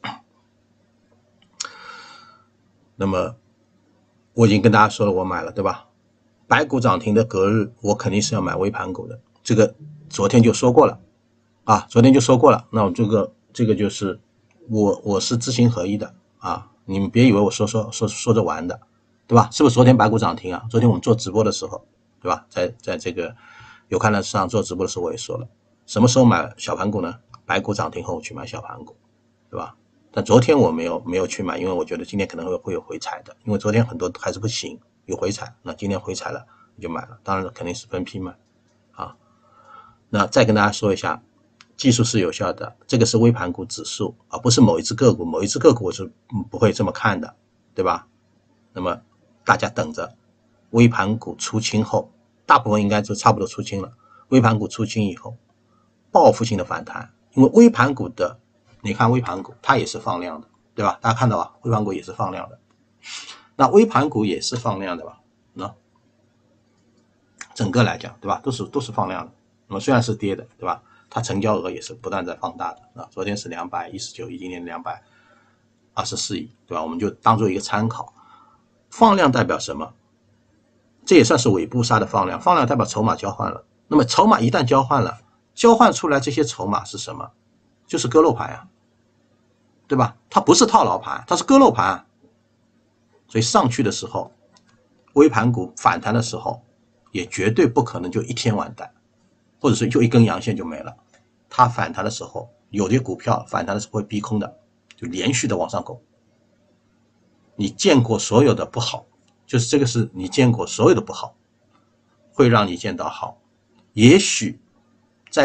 那么我已经跟大家说了，我买了，对吧？白股涨停的隔日，我肯定是要买微盘股的，这个昨天就说过了啊，那我这个就是我是知行合一的啊，你们别以为我说着玩的，对吧？是不是昨天白股涨停啊？昨天我们做直播的时候，对吧？在这个有看的市场做直播的时候，我也说了，什么时候买小盘股呢？ 白股涨停后去买小盘股，对吧？但昨天我没有去买，因为我觉得今天可能会有回踩的，因为昨天很多还是不行，有回踩，那今天回踩了你就买了，当然肯定是分批买啊。那再跟大家说一下，技术是有效的，这个是微盘股指数，而不是某一只个股，某一只个股我是不会这么看的，对吧？那么大家等着微盘股出清后，大部分应该就差不多出清了，微盘股出清以后报复性的反弹，因为微盘股的，你看微盘股它也是放量的，对吧？大家看到啊，微盘股也是放量的，那微盘股也是放量的吧？那整个来讲，对吧？都是放量的。那么虽然是跌的，对吧？它成交额也是不断在放大的啊。昨天是219亿，今天224亿，对吧？我们就当做一个参考。放量代表什么？这也算是尾部杀的放量，放量代表筹码交换了。那么筹码一旦交换了，交换出来这些筹码是什么？就是割肉盘啊，对吧？它不是套牢盘，它是割肉盘。所以上去的时候，微盘股反弹的时候，也绝对不可能就一天完蛋，或者是就一根阳线就没了。它反弹的时候，有的股票反弹的时候会逼空的，就连续的往上拱。你见过所有的不好，就是这个是你见过所有的不好，会让你见到好。也许在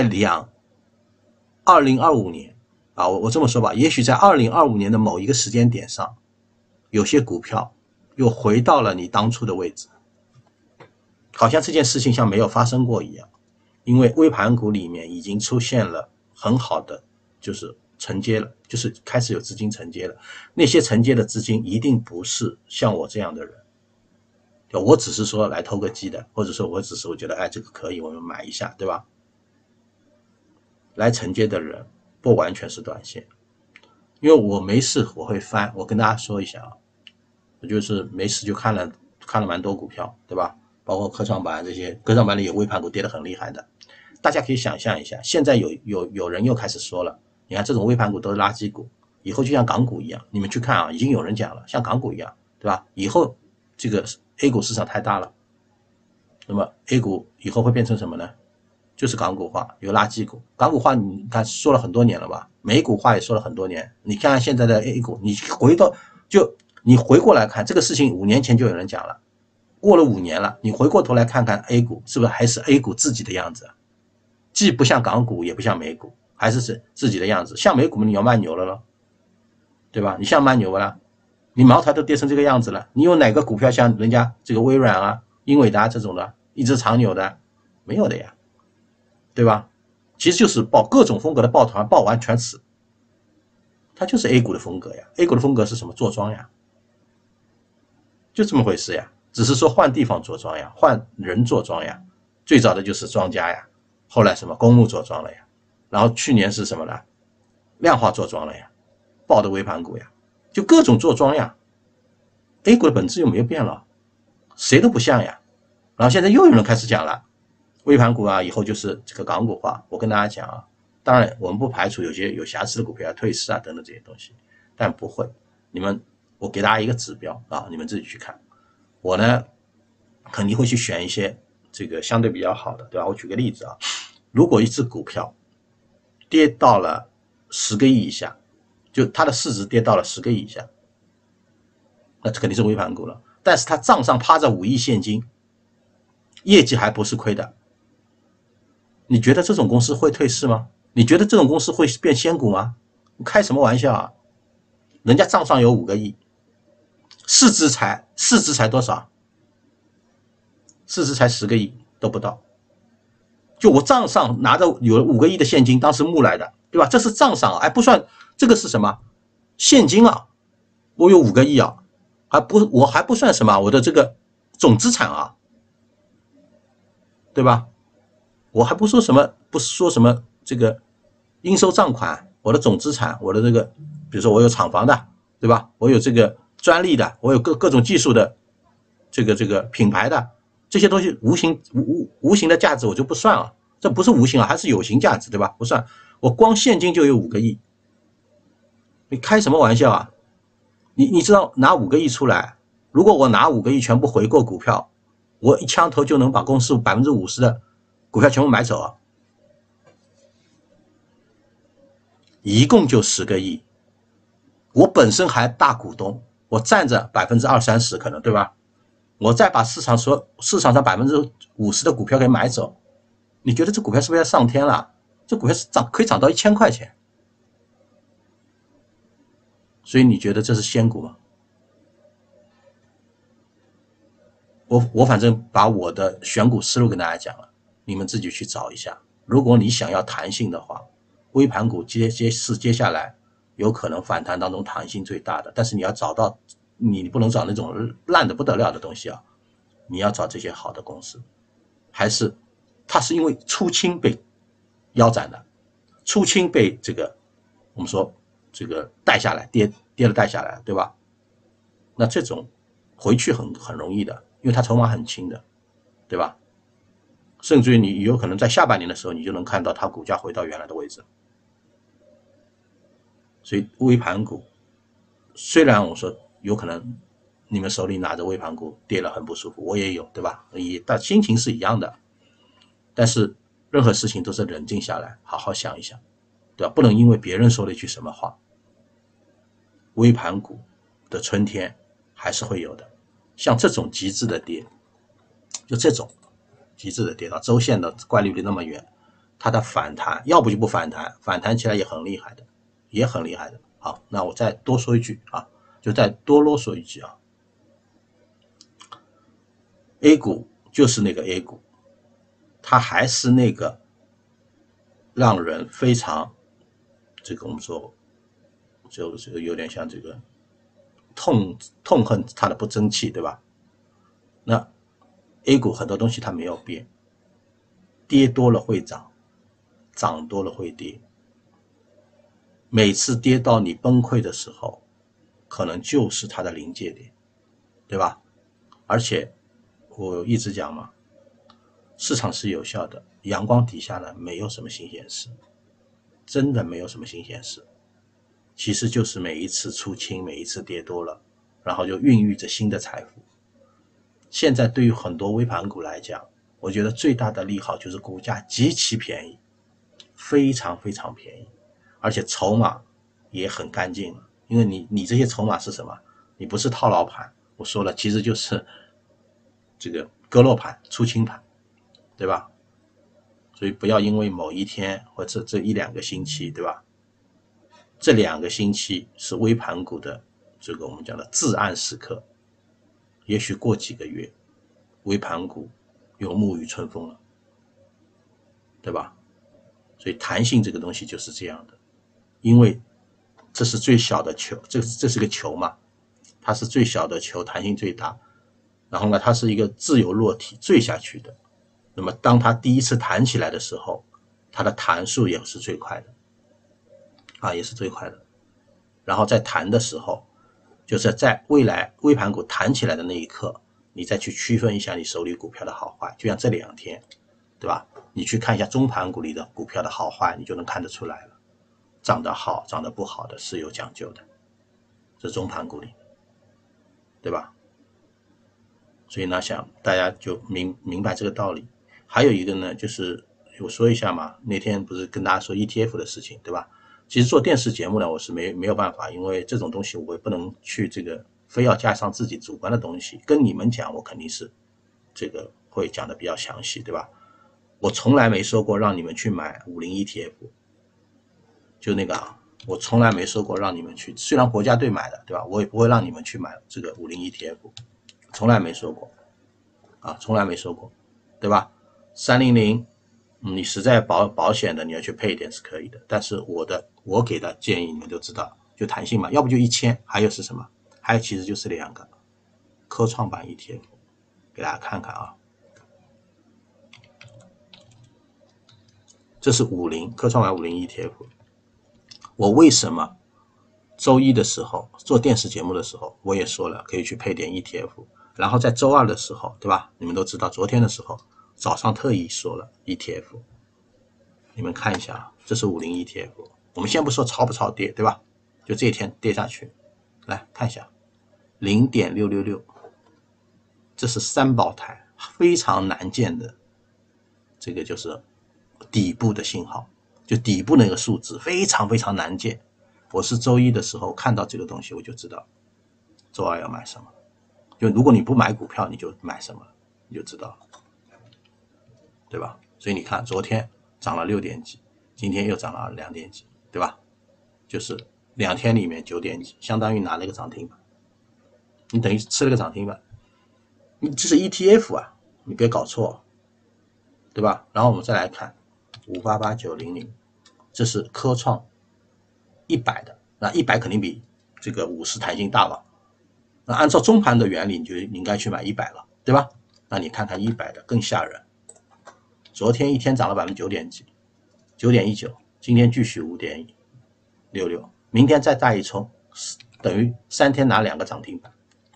2025年啊，我这么说吧，也许在2025年的某一个时间点上，有些股票又回到了你当初的位置，好像这件事情像没有发生过一样。因为微盘股里面已经出现了很好的就是承接了，就是开始有资金承接了。那些承接的资金一定不是像我这样的人，我只是说来投个机的，或者说我只是我觉得这个可以我们买一下，对吧？来承接的人不完全是短线，因为我没事我会翻，我跟大家说一下啊，我就是没事就看了蛮多股票，对吧？包括科创板这些，科创板里有微盘股跌得很厉害的，大家可以想象一下，现在有人又开始说了，你看这种微盘股都是垃圾股，以后就像港股一样，你们去看啊，已经有人讲了，像港股一样，对吧？以后这个 A 股市场太大了，那么 A 股以后会变成什么呢？就是港股化，有垃圾股。港股化你看说了很多年了吧，美股化也说了很多年，你看看现在的 A 股，你回过来看这个事情，5年前就有人讲了，过了5年了，你回过头来看看 A 股是不是还是 A 股自己的样子，既不像港股也不像美股，还是自己的样子。像美股你要卖牛了咯，对吧？你像卖牛了，你茅台都跌成这个样子了，你有哪个股票像人家这个微软啊、英伟达这种的一直长牛的？没有的呀，对吧？其实就是抱各种风格的抱团，抱完全死，它就是 A 股的风格呀。A 股的风格是什么？坐庄呀，就这么回事呀。只是说换地方坐庄呀，换人坐庄呀。最早的就是庄家呀，后来什么公募坐庄了呀，然后去年是什么呢？量化坐庄了呀，抱的微盘股呀，就各种坐庄呀。A 股的本质又没有变了，谁都不像呀。然后现在又有人开始讲了，微盘股啊，以后就是这个港股化。我跟大家讲啊，当然我们不排除有些有瑕疵的股票退市啊等等这些东西，但不会。我给大家一个指标啊，你们自己去看。我呢肯定会去选一些这个相对比较好的，对吧？我举个例子啊，如果一只股票跌到了10个亿以下，就它的市值跌到了10个亿以下，那这肯定是微盘股了。但是它账上趴着5亿现金，业绩还不是亏的，你觉得这种公司会退市吗？你觉得这种公司会变仙股吗？你开什么玩笑啊？人家账上有5个亿，市值才多少？市值才10个亿都不到。就我账上拿着有5个亿的现金，当时募来的，对吧？这是账上不算，这个是什么？现金啊，我有5个亿啊，我还不算什么，我的这个总资产啊，对吧？我还不说什么这个应收账款，我的总资产，我的这个，比如说我有厂房的，对吧？我有这个专利的，我有各种技术的，这个品牌的，这些东西无形的价值我就不算啊，这不是无形啊，还是有形价值，对吧？不算，我光现金就有5个亿，你开什么玩笑啊？你知道拿5个亿出来，如果我拿5个亿全部回购股票，我一枪头就能把公司50%的股票全部买走啊。 一共就10个亿，我本身还大股东，我占着20-30%可能，对吧？我再把市场上50%的股票给买走，你觉得这股票是不是要上天了？这股票是可以涨到1000块钱，所以你觉得这是仙股吗？我反正把我的选股思路跟大家讲了，你们自己去找一下。如果你想要弹性的话，微盘股接下来有可能反弹当中弹性最大的，但是你要找到，你不能找那种烂的不得了的东西啊，你要找这些好的公司。还是它是因为出清被腰斩的，出清被这个我们说这个带下来，跌了带下来，对吧？那这种回去很容易的，因为它筹码很轻的，对吧？甚至于你有可能在下半年的时候，你就能看到它股价回到原来的位置。所以微盘股，虽然我说有可能你们手里拿着微盘股跌了很不舒服，我也有，对吧？但心情是一样的。但是任何事情都是冷静下来，好好想一想，对吧？不能因为别人说了一句什么话。微盘股的春天还是会有的，像这种极致的跌，就这种极致的跌到周线的概率离那么远，它的反弹要不就不反弹，反弹起来也很厉害的，也很厉害的。好，那我再多说一句啊，就再多啰嗦一句啊 ，A 股就是那个 A 股，它还是那个让人非常这个我们说就有点像这个痛恨它的不争气，对吧？那 A 股很多东西它没有变，跌多了会涨，涨多了会跌。每次跌到你崩溃的时候，可能就是它的临界点，对吧？而且我一直讲嘛，市场是有效的，阳光底下呢没有什么新鲜事，真的没有什么新鲜事。其实就是每一次出清，每一次跌多了，然后就孕育着新的财富。现在对于很多微盘股来讲，我觉得最大的利好就是股价极其便宜，非常非常便宜，而且筹码也很干净了。因为你这些筹码是什么？你不是套牢盘，我说了，其实就是这个割肉盘、出清盘，对吧？所以不要因为某一天或者这1-2个星期，对吧？这2个星期是微盘股的这个我们讲的至暗时刻，也许过几个月，微盘股又沐浴春风了，对吧？所以弹性这个东西就是这样的，因为这是最小的球，这是个球嘛，它是最小的球，弹性最大。然后呢，它是一个自由落体坠下去的。那么当它第一次弹起来的时候，它的弹速也是最快的，也是最快的。然后在弹的时候，就是在未来微盘股弹起来的那一刻，你再去区分一下你手里股票的好坏，就像这2天，对吧？你去看一下中盘股里的股票的好坏，你就能看得出来了。涨得好，涨得不好的是有讲究的，这中盘股里，对吧？所以呢，想大家就明白这个道理。还有一个呢，就是我说一下嘛，那天不是跟大家说 ETF 的事情，对吧？其实做电视节目呢，我是没有办法，因为这种东西我也不能去这个非要加上自己主观的东西，跟你们讲，我肯定是这个会讲的比较详细，对吧？我从来没说过让你们去买50 ETF， 就那个我从来没说过让你们去，虽然国家队买的，对吧？我也不会让你们去买这个50 ETF， 从来没说过从来没说过，对吧？300，你实在保险的，你要去配一点是可以的，但是我给的建议你们都知道，就弹性嘛，要不就1000，还有是什么？还有其实就是2个科创板 ETF， 给大家看看啊，这是科创板50 ETF。我为什么周一的时候做电视节目的时候，我也说了可以去配点 ETF， 然后在周二的时候，对吧？你们都知道，昨天的时候早上特意说了 ETF， 你们看一下，这是50 ETF。我们先不说超不超跌，对吧？就这一天跌下去，来看一下 0.666， 这是3宝台非常难见的，这个就是底部的信号。 就底部那个数字非常非常难见。我是周一的时候看到这个东西，我就知道周二要买什么。就如果你不买股票，你就买什么，你就知道了，对吧？所以你看，昨天涨了6点几，今天又涨了2点几，对吧？就是2天里面9点几，相当于拿了一个涨停板，你等于吃了个涨停板。你这是 ETF 啊，你别搞错，对吧？然后我们再来看588900，这是科创100的，那100肯定比这个50弹性大吧？那按照中盘的原理，你应该去买100了，对吧？那你看看100的更吓人，昨天一天涨了9点几，9.19，今天继续5.66，明天再大一冲，等于3天拿2个涨停板。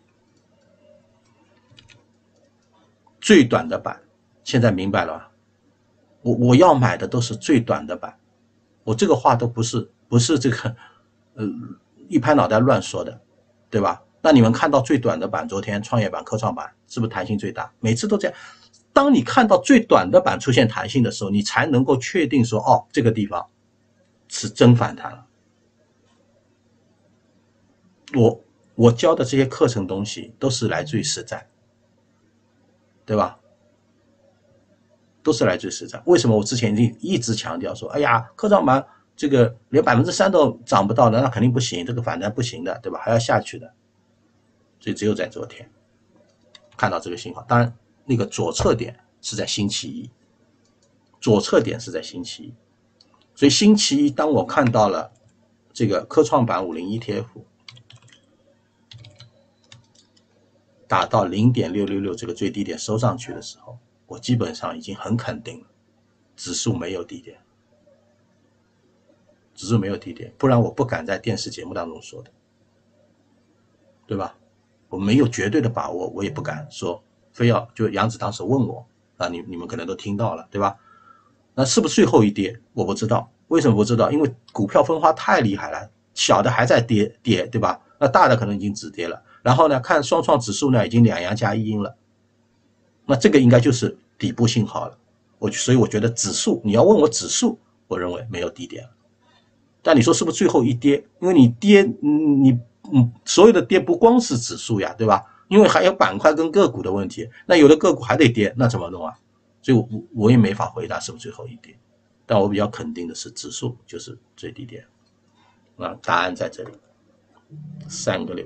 最短的板，现在明白了吧？我要买的都是最短的板，我这个话都不是这个一拍脑袋乱说的，对吧？那你们看到最短的板，昨天创业板、科创板是不是弹性最大？每次都这样。当你看到最短的板出现弹性的时候，你才能够确定说，哦，这个地方是真反弹了。我教的这些课程东西都是来自于实战，对吧？都是来自于实战。为什么我之前一直强调说，哎呀，科创板这个连3%都涨不到的，那肯定不行，这个反弹不行的，对吧？还要下去的。所以只有在昨天看到这个信号，当然那个左侧点是在星期一，左侧点是在星期一，所以星期一当我看到了这个科创板50 ETF 打到 0.666 这个最低点收上去的时候，我基本上已经很肯定了，指数没有低点，指数没有低点，不然我不敢在电视节目当中说的，对吧？我没有绝对的把握，我也不敢说，非要就杨子当时问我啊，你们可能都听到了，对吧？那是不是最后一跌？我不知道，为什么不知道？因为股票分化太厉害了，小的还在跌，对吧？那大的可能已经止跌了。然后呢，看双创指数呢，已经2阳加1阴了，那这个应该就是底部信号了。所以我觉得指数，你要问我指数，我认为没有低点了。但你说是不是最后一跌？因为你跌，所有的跌不光是指数呀，对吧？因为还有板块跟个股的问题，那有的个股还得跌，那怎么弄啊？所以我也没法回答是不是最后一跌，但我比较肯定的是指数就是最低点啊，答案在这里，3个6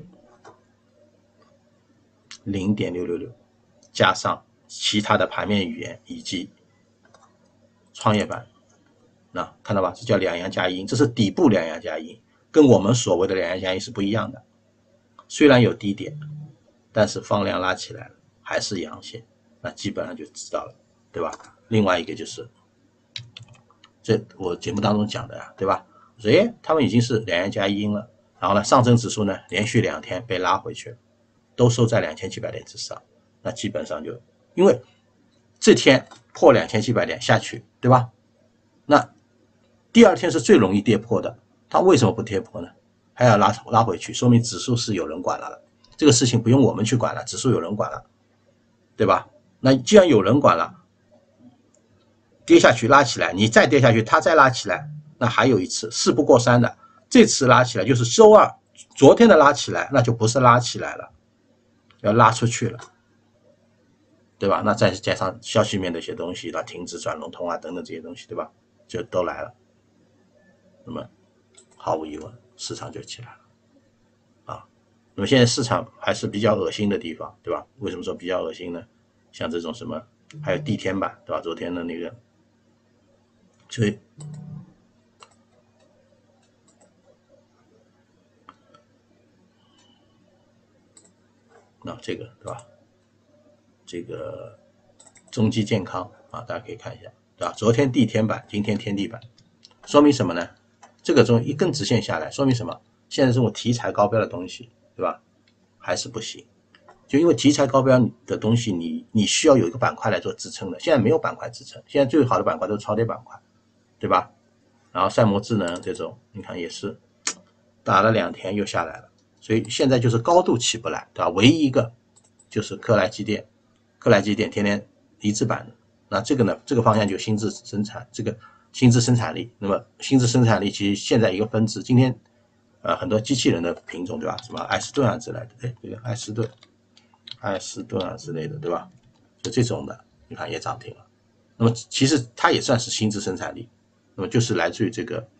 0.666，加上其他的盘面语言以及创业板，那看到吧？这叫2阳加1阴，这是底部2阳加1阴，跟我们所谓的2阳加1阴是不一样的。虽然有低点，但是放量拉起来了，还是阳线，那基本上就知道了，对吧？另外一个就是，这我节目当中讲的呀，对吧？他们已经是2阳加1阴了，然后呢，上证指数呢连续2天被拉回去了，都收在2700点之上，那基本上就因为这天破2700点下去，对吧？那第二天是最容易跌破的，它为什么不跌破呢？还要拉回去，说明指数是有人管了，这个事情不用我们去管了，指数有人管了，对吧？那既然有人管了，跌下去拉起来，你再跌下去，它再拉起来，那还有一次事不过三的，这次拉起来就是周二，昨天的拉起来，那就不是拉起来了，要拉出去了，对吧？那再加上消息面的一些东西，它停止转融通啊等等这些东西，对吧？就都来了，那么毫无疑问，市场就起来了啊。那么现在市场还是比较恶心的地方，对吧？为什么说比较恶心呢？像这种什么，还有地天板，对吧？昨天的那个，所以那这个对吧？这个中基健康啊，大家可以看一下，对吧？昨天地天板，今天天地板，说明什么呢？这个从一根直线下来，说明什么？现在这种题材高标的东西，对吧？还是不行，就因为题材高标的东西，你需要有一个板块来做支撑的，现在没有板块支撑，现在最好的板块都是超跌板块，对吧？然后赛摩智能这种，你看也是打了2天又下来了，所以现在就是高度起不来，对吧？唯一一个就是克莱基电天天一字板的，那这个呢，这个方向就新质生产，这个薪资生产力。那么薪资生产力其实现在一个分支，今天很多机器人的品种，对吧？什么艾斯顿啊之类的，这个艾斯顿啊之类的，对吧？就这种的，你看也涨停了。那么其实它也算是薪资生产力，那么就是来自于这个，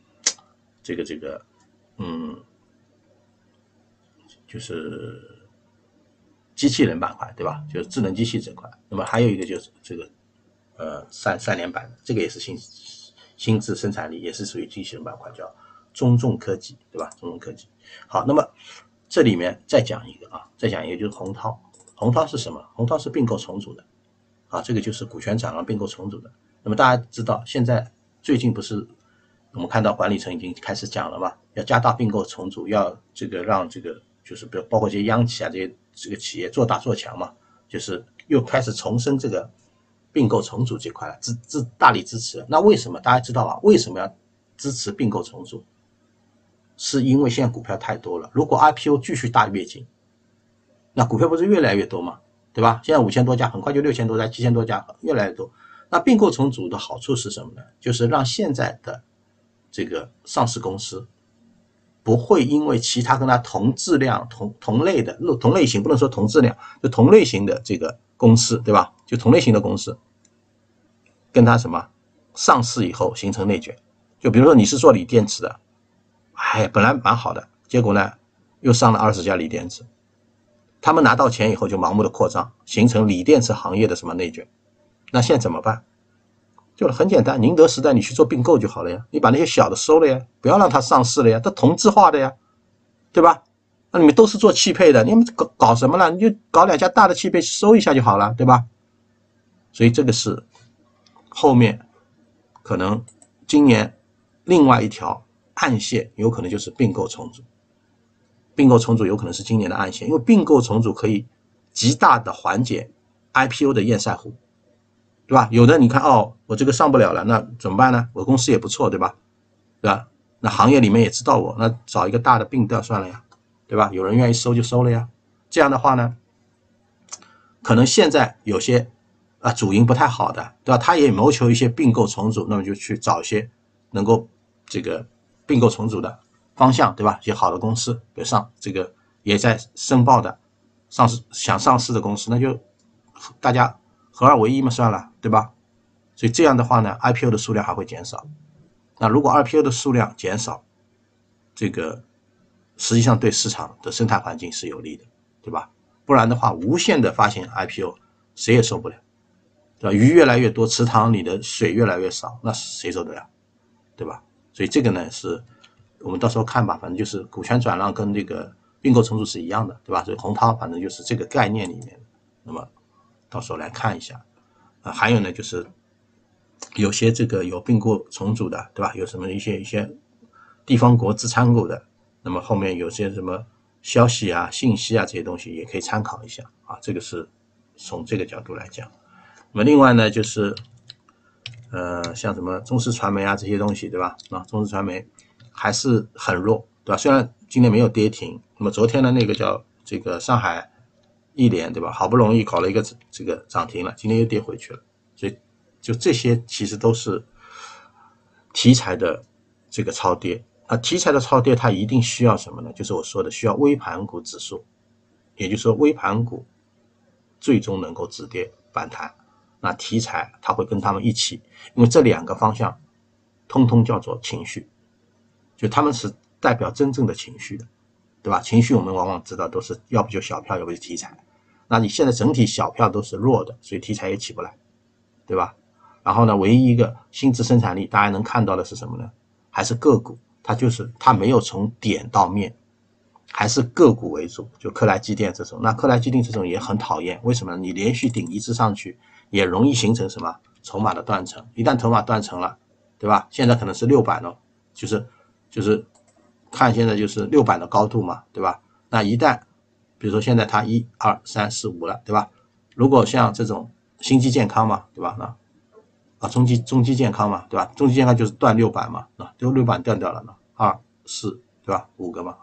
就是机器人板块，对吧？就是智能机器这块。那么还有一个就是这个三联板的，这个也是薪资生产力，也是属于机器人板块，叫中重科技，对吧？中重科技。好，那么这里面再讲一个就是洪涛。洪涛是什么？洪涛是并购重组的啊，这个就是股权转让并购重组的。那么大家知道，现在最近不是我们看到管理层已经开始讲了嘛，要加大并购重组，要这个让这个就是包括这些央企啊这个企业做大做强嘛，就是又开始重申这个并购重组这块了，大力支持。那为什么大家知道啊？为什么要支持并购重组？是因为现在股票太多了，如果 IPO 继续大跃进，那股票不是越来越多吗？对吧？现在5000多家，很快就6000多家、7000多家，越来越多。那并购重组的好处是什么呢？就是让现在的这个上市公司不会因为其他跟它同质量、同类型，不能说同质量，就同类型的这个公司，对吧？就同类型的公司跟它什么上市以后形成内卷。就比如说你是做锂电池的，本来蛮好的，结果呢又上了20家锂电池，他们拿到钱以后就盲目的扩张，形成锂电池行业的什么内卷。那现在怎么办？就很简单，宁德时代你去做并购就好了呀，你把那些小的收了呀，不要让它上市了呀，它同质化的呀，对吧？那你们都是做汽配的，你们搞什么了？你就搞2家大的汽配收一下就好了，对吧？所以这个是后面可能今年另外一条暗线，有可能就是并购重组。并购重组有可能是今年的暗线，因为并购重组可以极大的缓解 IPO 的堰塞湖，对吧？有的你看我这个上不了了，那怎么办呢？我公司也不错，对吧？对吧？那行业里面也知道我，那找一个大的并掉算了呀，对吧？有人愿意收就收了呀。这样的话呢，可能现在有些主营不太好的，对吧？他也谋求一些并购重组，那么就去找一些能够这个并购重组的方向，对吧？一些好的公司，比如这个也在申报的想上市的公司，那就大家合二为一嘛，算了，对吧？所以这样的话呢 ，IPO 的数量还会减少。那如果 IPO 的数量减少，这个实际上对市场的生态环境是有利的，对吧？不然的话，无限的发行 IPO， 谁也受不了，对吧？鱼越来越多，池塘里的水越来越少，那谁受得了，对吧？所以这个呢，是我们到时候看吧，反正就是股权转让跟这个并购重组是一样的，对吧？所以洪涛反正就是这个概念里面，那么到时候来看一下。还有呢，就是有些这个有并购重组的，对吧？有什么一些地方国资参股的，那么后面有些什么消息啊、信息啊这些东西也可以参考一下啊。这个是从这个角度来讲。那么另外呢，就是像什么中视传媒啊这些东西，对吧？中视传媒还是很弱，对吧？虽然今天没有跌停，那么昨天的那个叫这个上海一联，对吧？好不容易搞了一个这个涨停了，今天又跌回去了，所以就这些其实都是题材的这个超跌。题材的超跌它一定需要什么呢？就是我说的需要微盘股指数，也就是说微盘股最终能够止跌反弹，那题材它会跟他们一起，因为这2个方向通通叫做情绪，就他们是代表真正的情绪的，对吧？情绪我们往往知道都是要不就小票，要不就题材。那你现在整体小票都是弱的，所以题材也起不来，对吧？然后呢，唯一一个薪资生产力大家能看到的是什么呢？还是个股，它没有从点到面，还是个股为主，就克莱基电这种。那克莱基电这种也很讨厌，为什么？你连续顶一次上去，也容易形成什么筹码的断层。一旦筹码断层了，对吧？现在可能是6板了，就是看现在就是6板的高度嘛，对吧？那一旦比如说现在它1、2、3、4、5了，对吧？如果像这种新基健康嘛，对吧？中基健康嘛，对吧？中基健康就是断6板嘛，就6板断掉了呢，2、4，对吧？5个嘛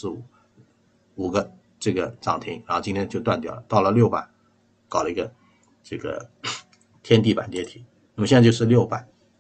，2、4、5个这个涨停，然后今天就断掉了，到了6板，搞了一个这个天地板跌停，那么现在就是6板，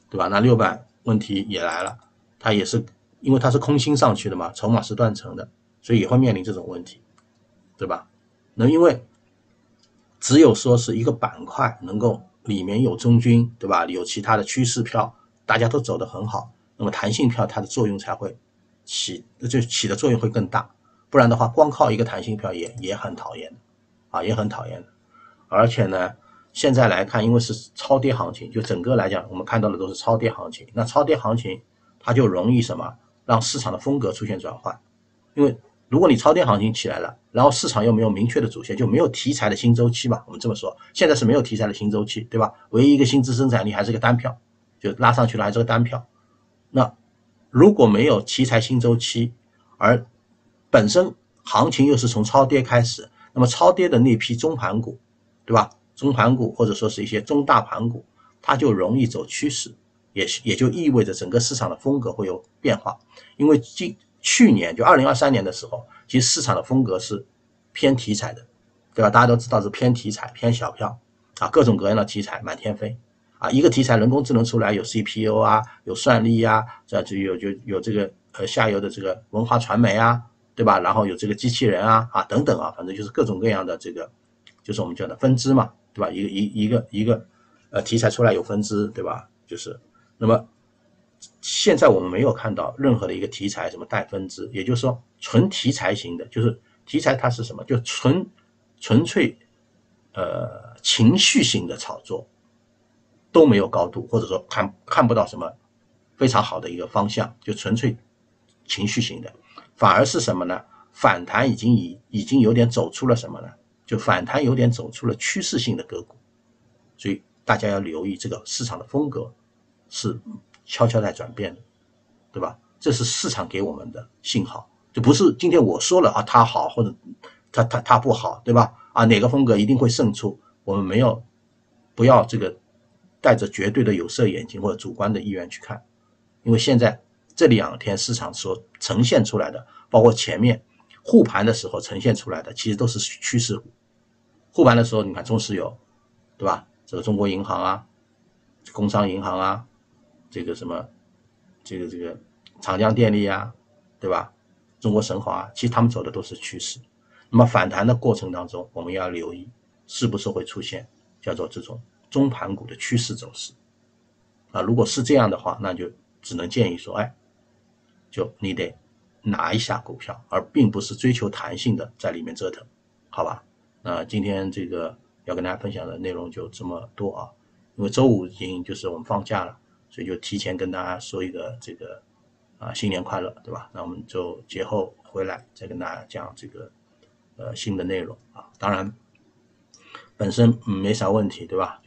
对吧？那600问题也来了，它也是因为它是空心上去的嘛，筹码是断层的，所以也会面临这种问题，对吧？那因为只有说是一个板块能够里面有中军，对吧？有其他的趋势票，大家都走得很好，那么弹性票它的作用才会起的作用会更大，不然的话，光靠一个弹性票也很讨厌的啊，也很讨厌的。而且呢，现在来看，因为是超跌行情，就整个来讲，我们看到的都是超跌行情。那超跌行情，它就容易什么？让市场的风格出现转换。因为如果你超跌行情起来了，然后市场又没有明确的主线，就没有题材的新周期嘛。我们这么说，现在是没有题材的新周期，对吧？唯一一个薪资生产力还是个单票，就拉上去了还是个单票。那如果没有题材新周期，而本身行情又是从超跌开始，那么超跌的那批中盘股，对吧？中盘股或者说是一些中大盘股，它就容易走趋势，也就意味着整个市场的风格会有变化。因为去年就2023年的时候，其实市场的风格是偏题材的，对吧？大家都知道是偏题材、偏小票啊，各种各样的题材满天飞啊。一个题材人工智能出来，有 CPU 啊，有算力啊，这就有这个下游的这个文化传媒啊，对吧？然后有这个机器人啊等等啊，反正就是各种各样的这个，就是我们叫的分支嘛，对吧？一个题材出来有分支，对吧？就是那么现在我们没有看到任何的一个题材什么带分支，也就是说纯题材型的，就是题材它是什么？就纯粹情绪型的炒作都没有高度，或者说看不到什么非常好的一个方向，就纯粹情绪型的，反而是什么呢？反弹已经有点走出了什么呢？就反弹有点走出了趋势性的个股，所以大家要留意这个市场的风格是悄悄在转变的，对吧？这是市场给我们的信号，就不是今天我说了啊它好或者它不好，对吧？啊哪个风格一定会胜出，我们不要这个带着绝对的有色眼镜或者主观的意愿去看，因为现在这2天市场所呈现出来的，包括前面护盘的时候呈现出来的，其实都是趋势股。护盘的时候，你看中石油，对吧？这个中国银行啊，工商银行啊，这个什么，这个长江电力啊，对吧？中国神华啊，其实他们走的都是趋势。那么反弹的过程当中，我们要留意是不是会出现叫做这种中盘股的趋势走势啊。如果是这样的话，那就只能建议说，哎，就你得拿一下股票，而并不是追求弹性的在里面折腾，好吧？那今天这个要跟大家分享的内容就这么多啊，因为周五已经就是我们放假了，所以就提前跟大家说一个这个新年快乐，对吧？那我们就节后回来再跟大家讲这个新的内容啊。当然本身没啥问题，对吧？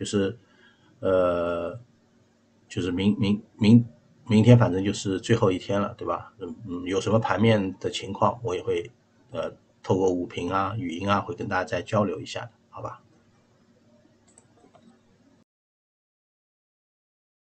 就是明天反正就是最后一天了，对吧？有什么盘面的情况，我也会透过午评啊、语音啊，会跟大家再交流一下的，好吧？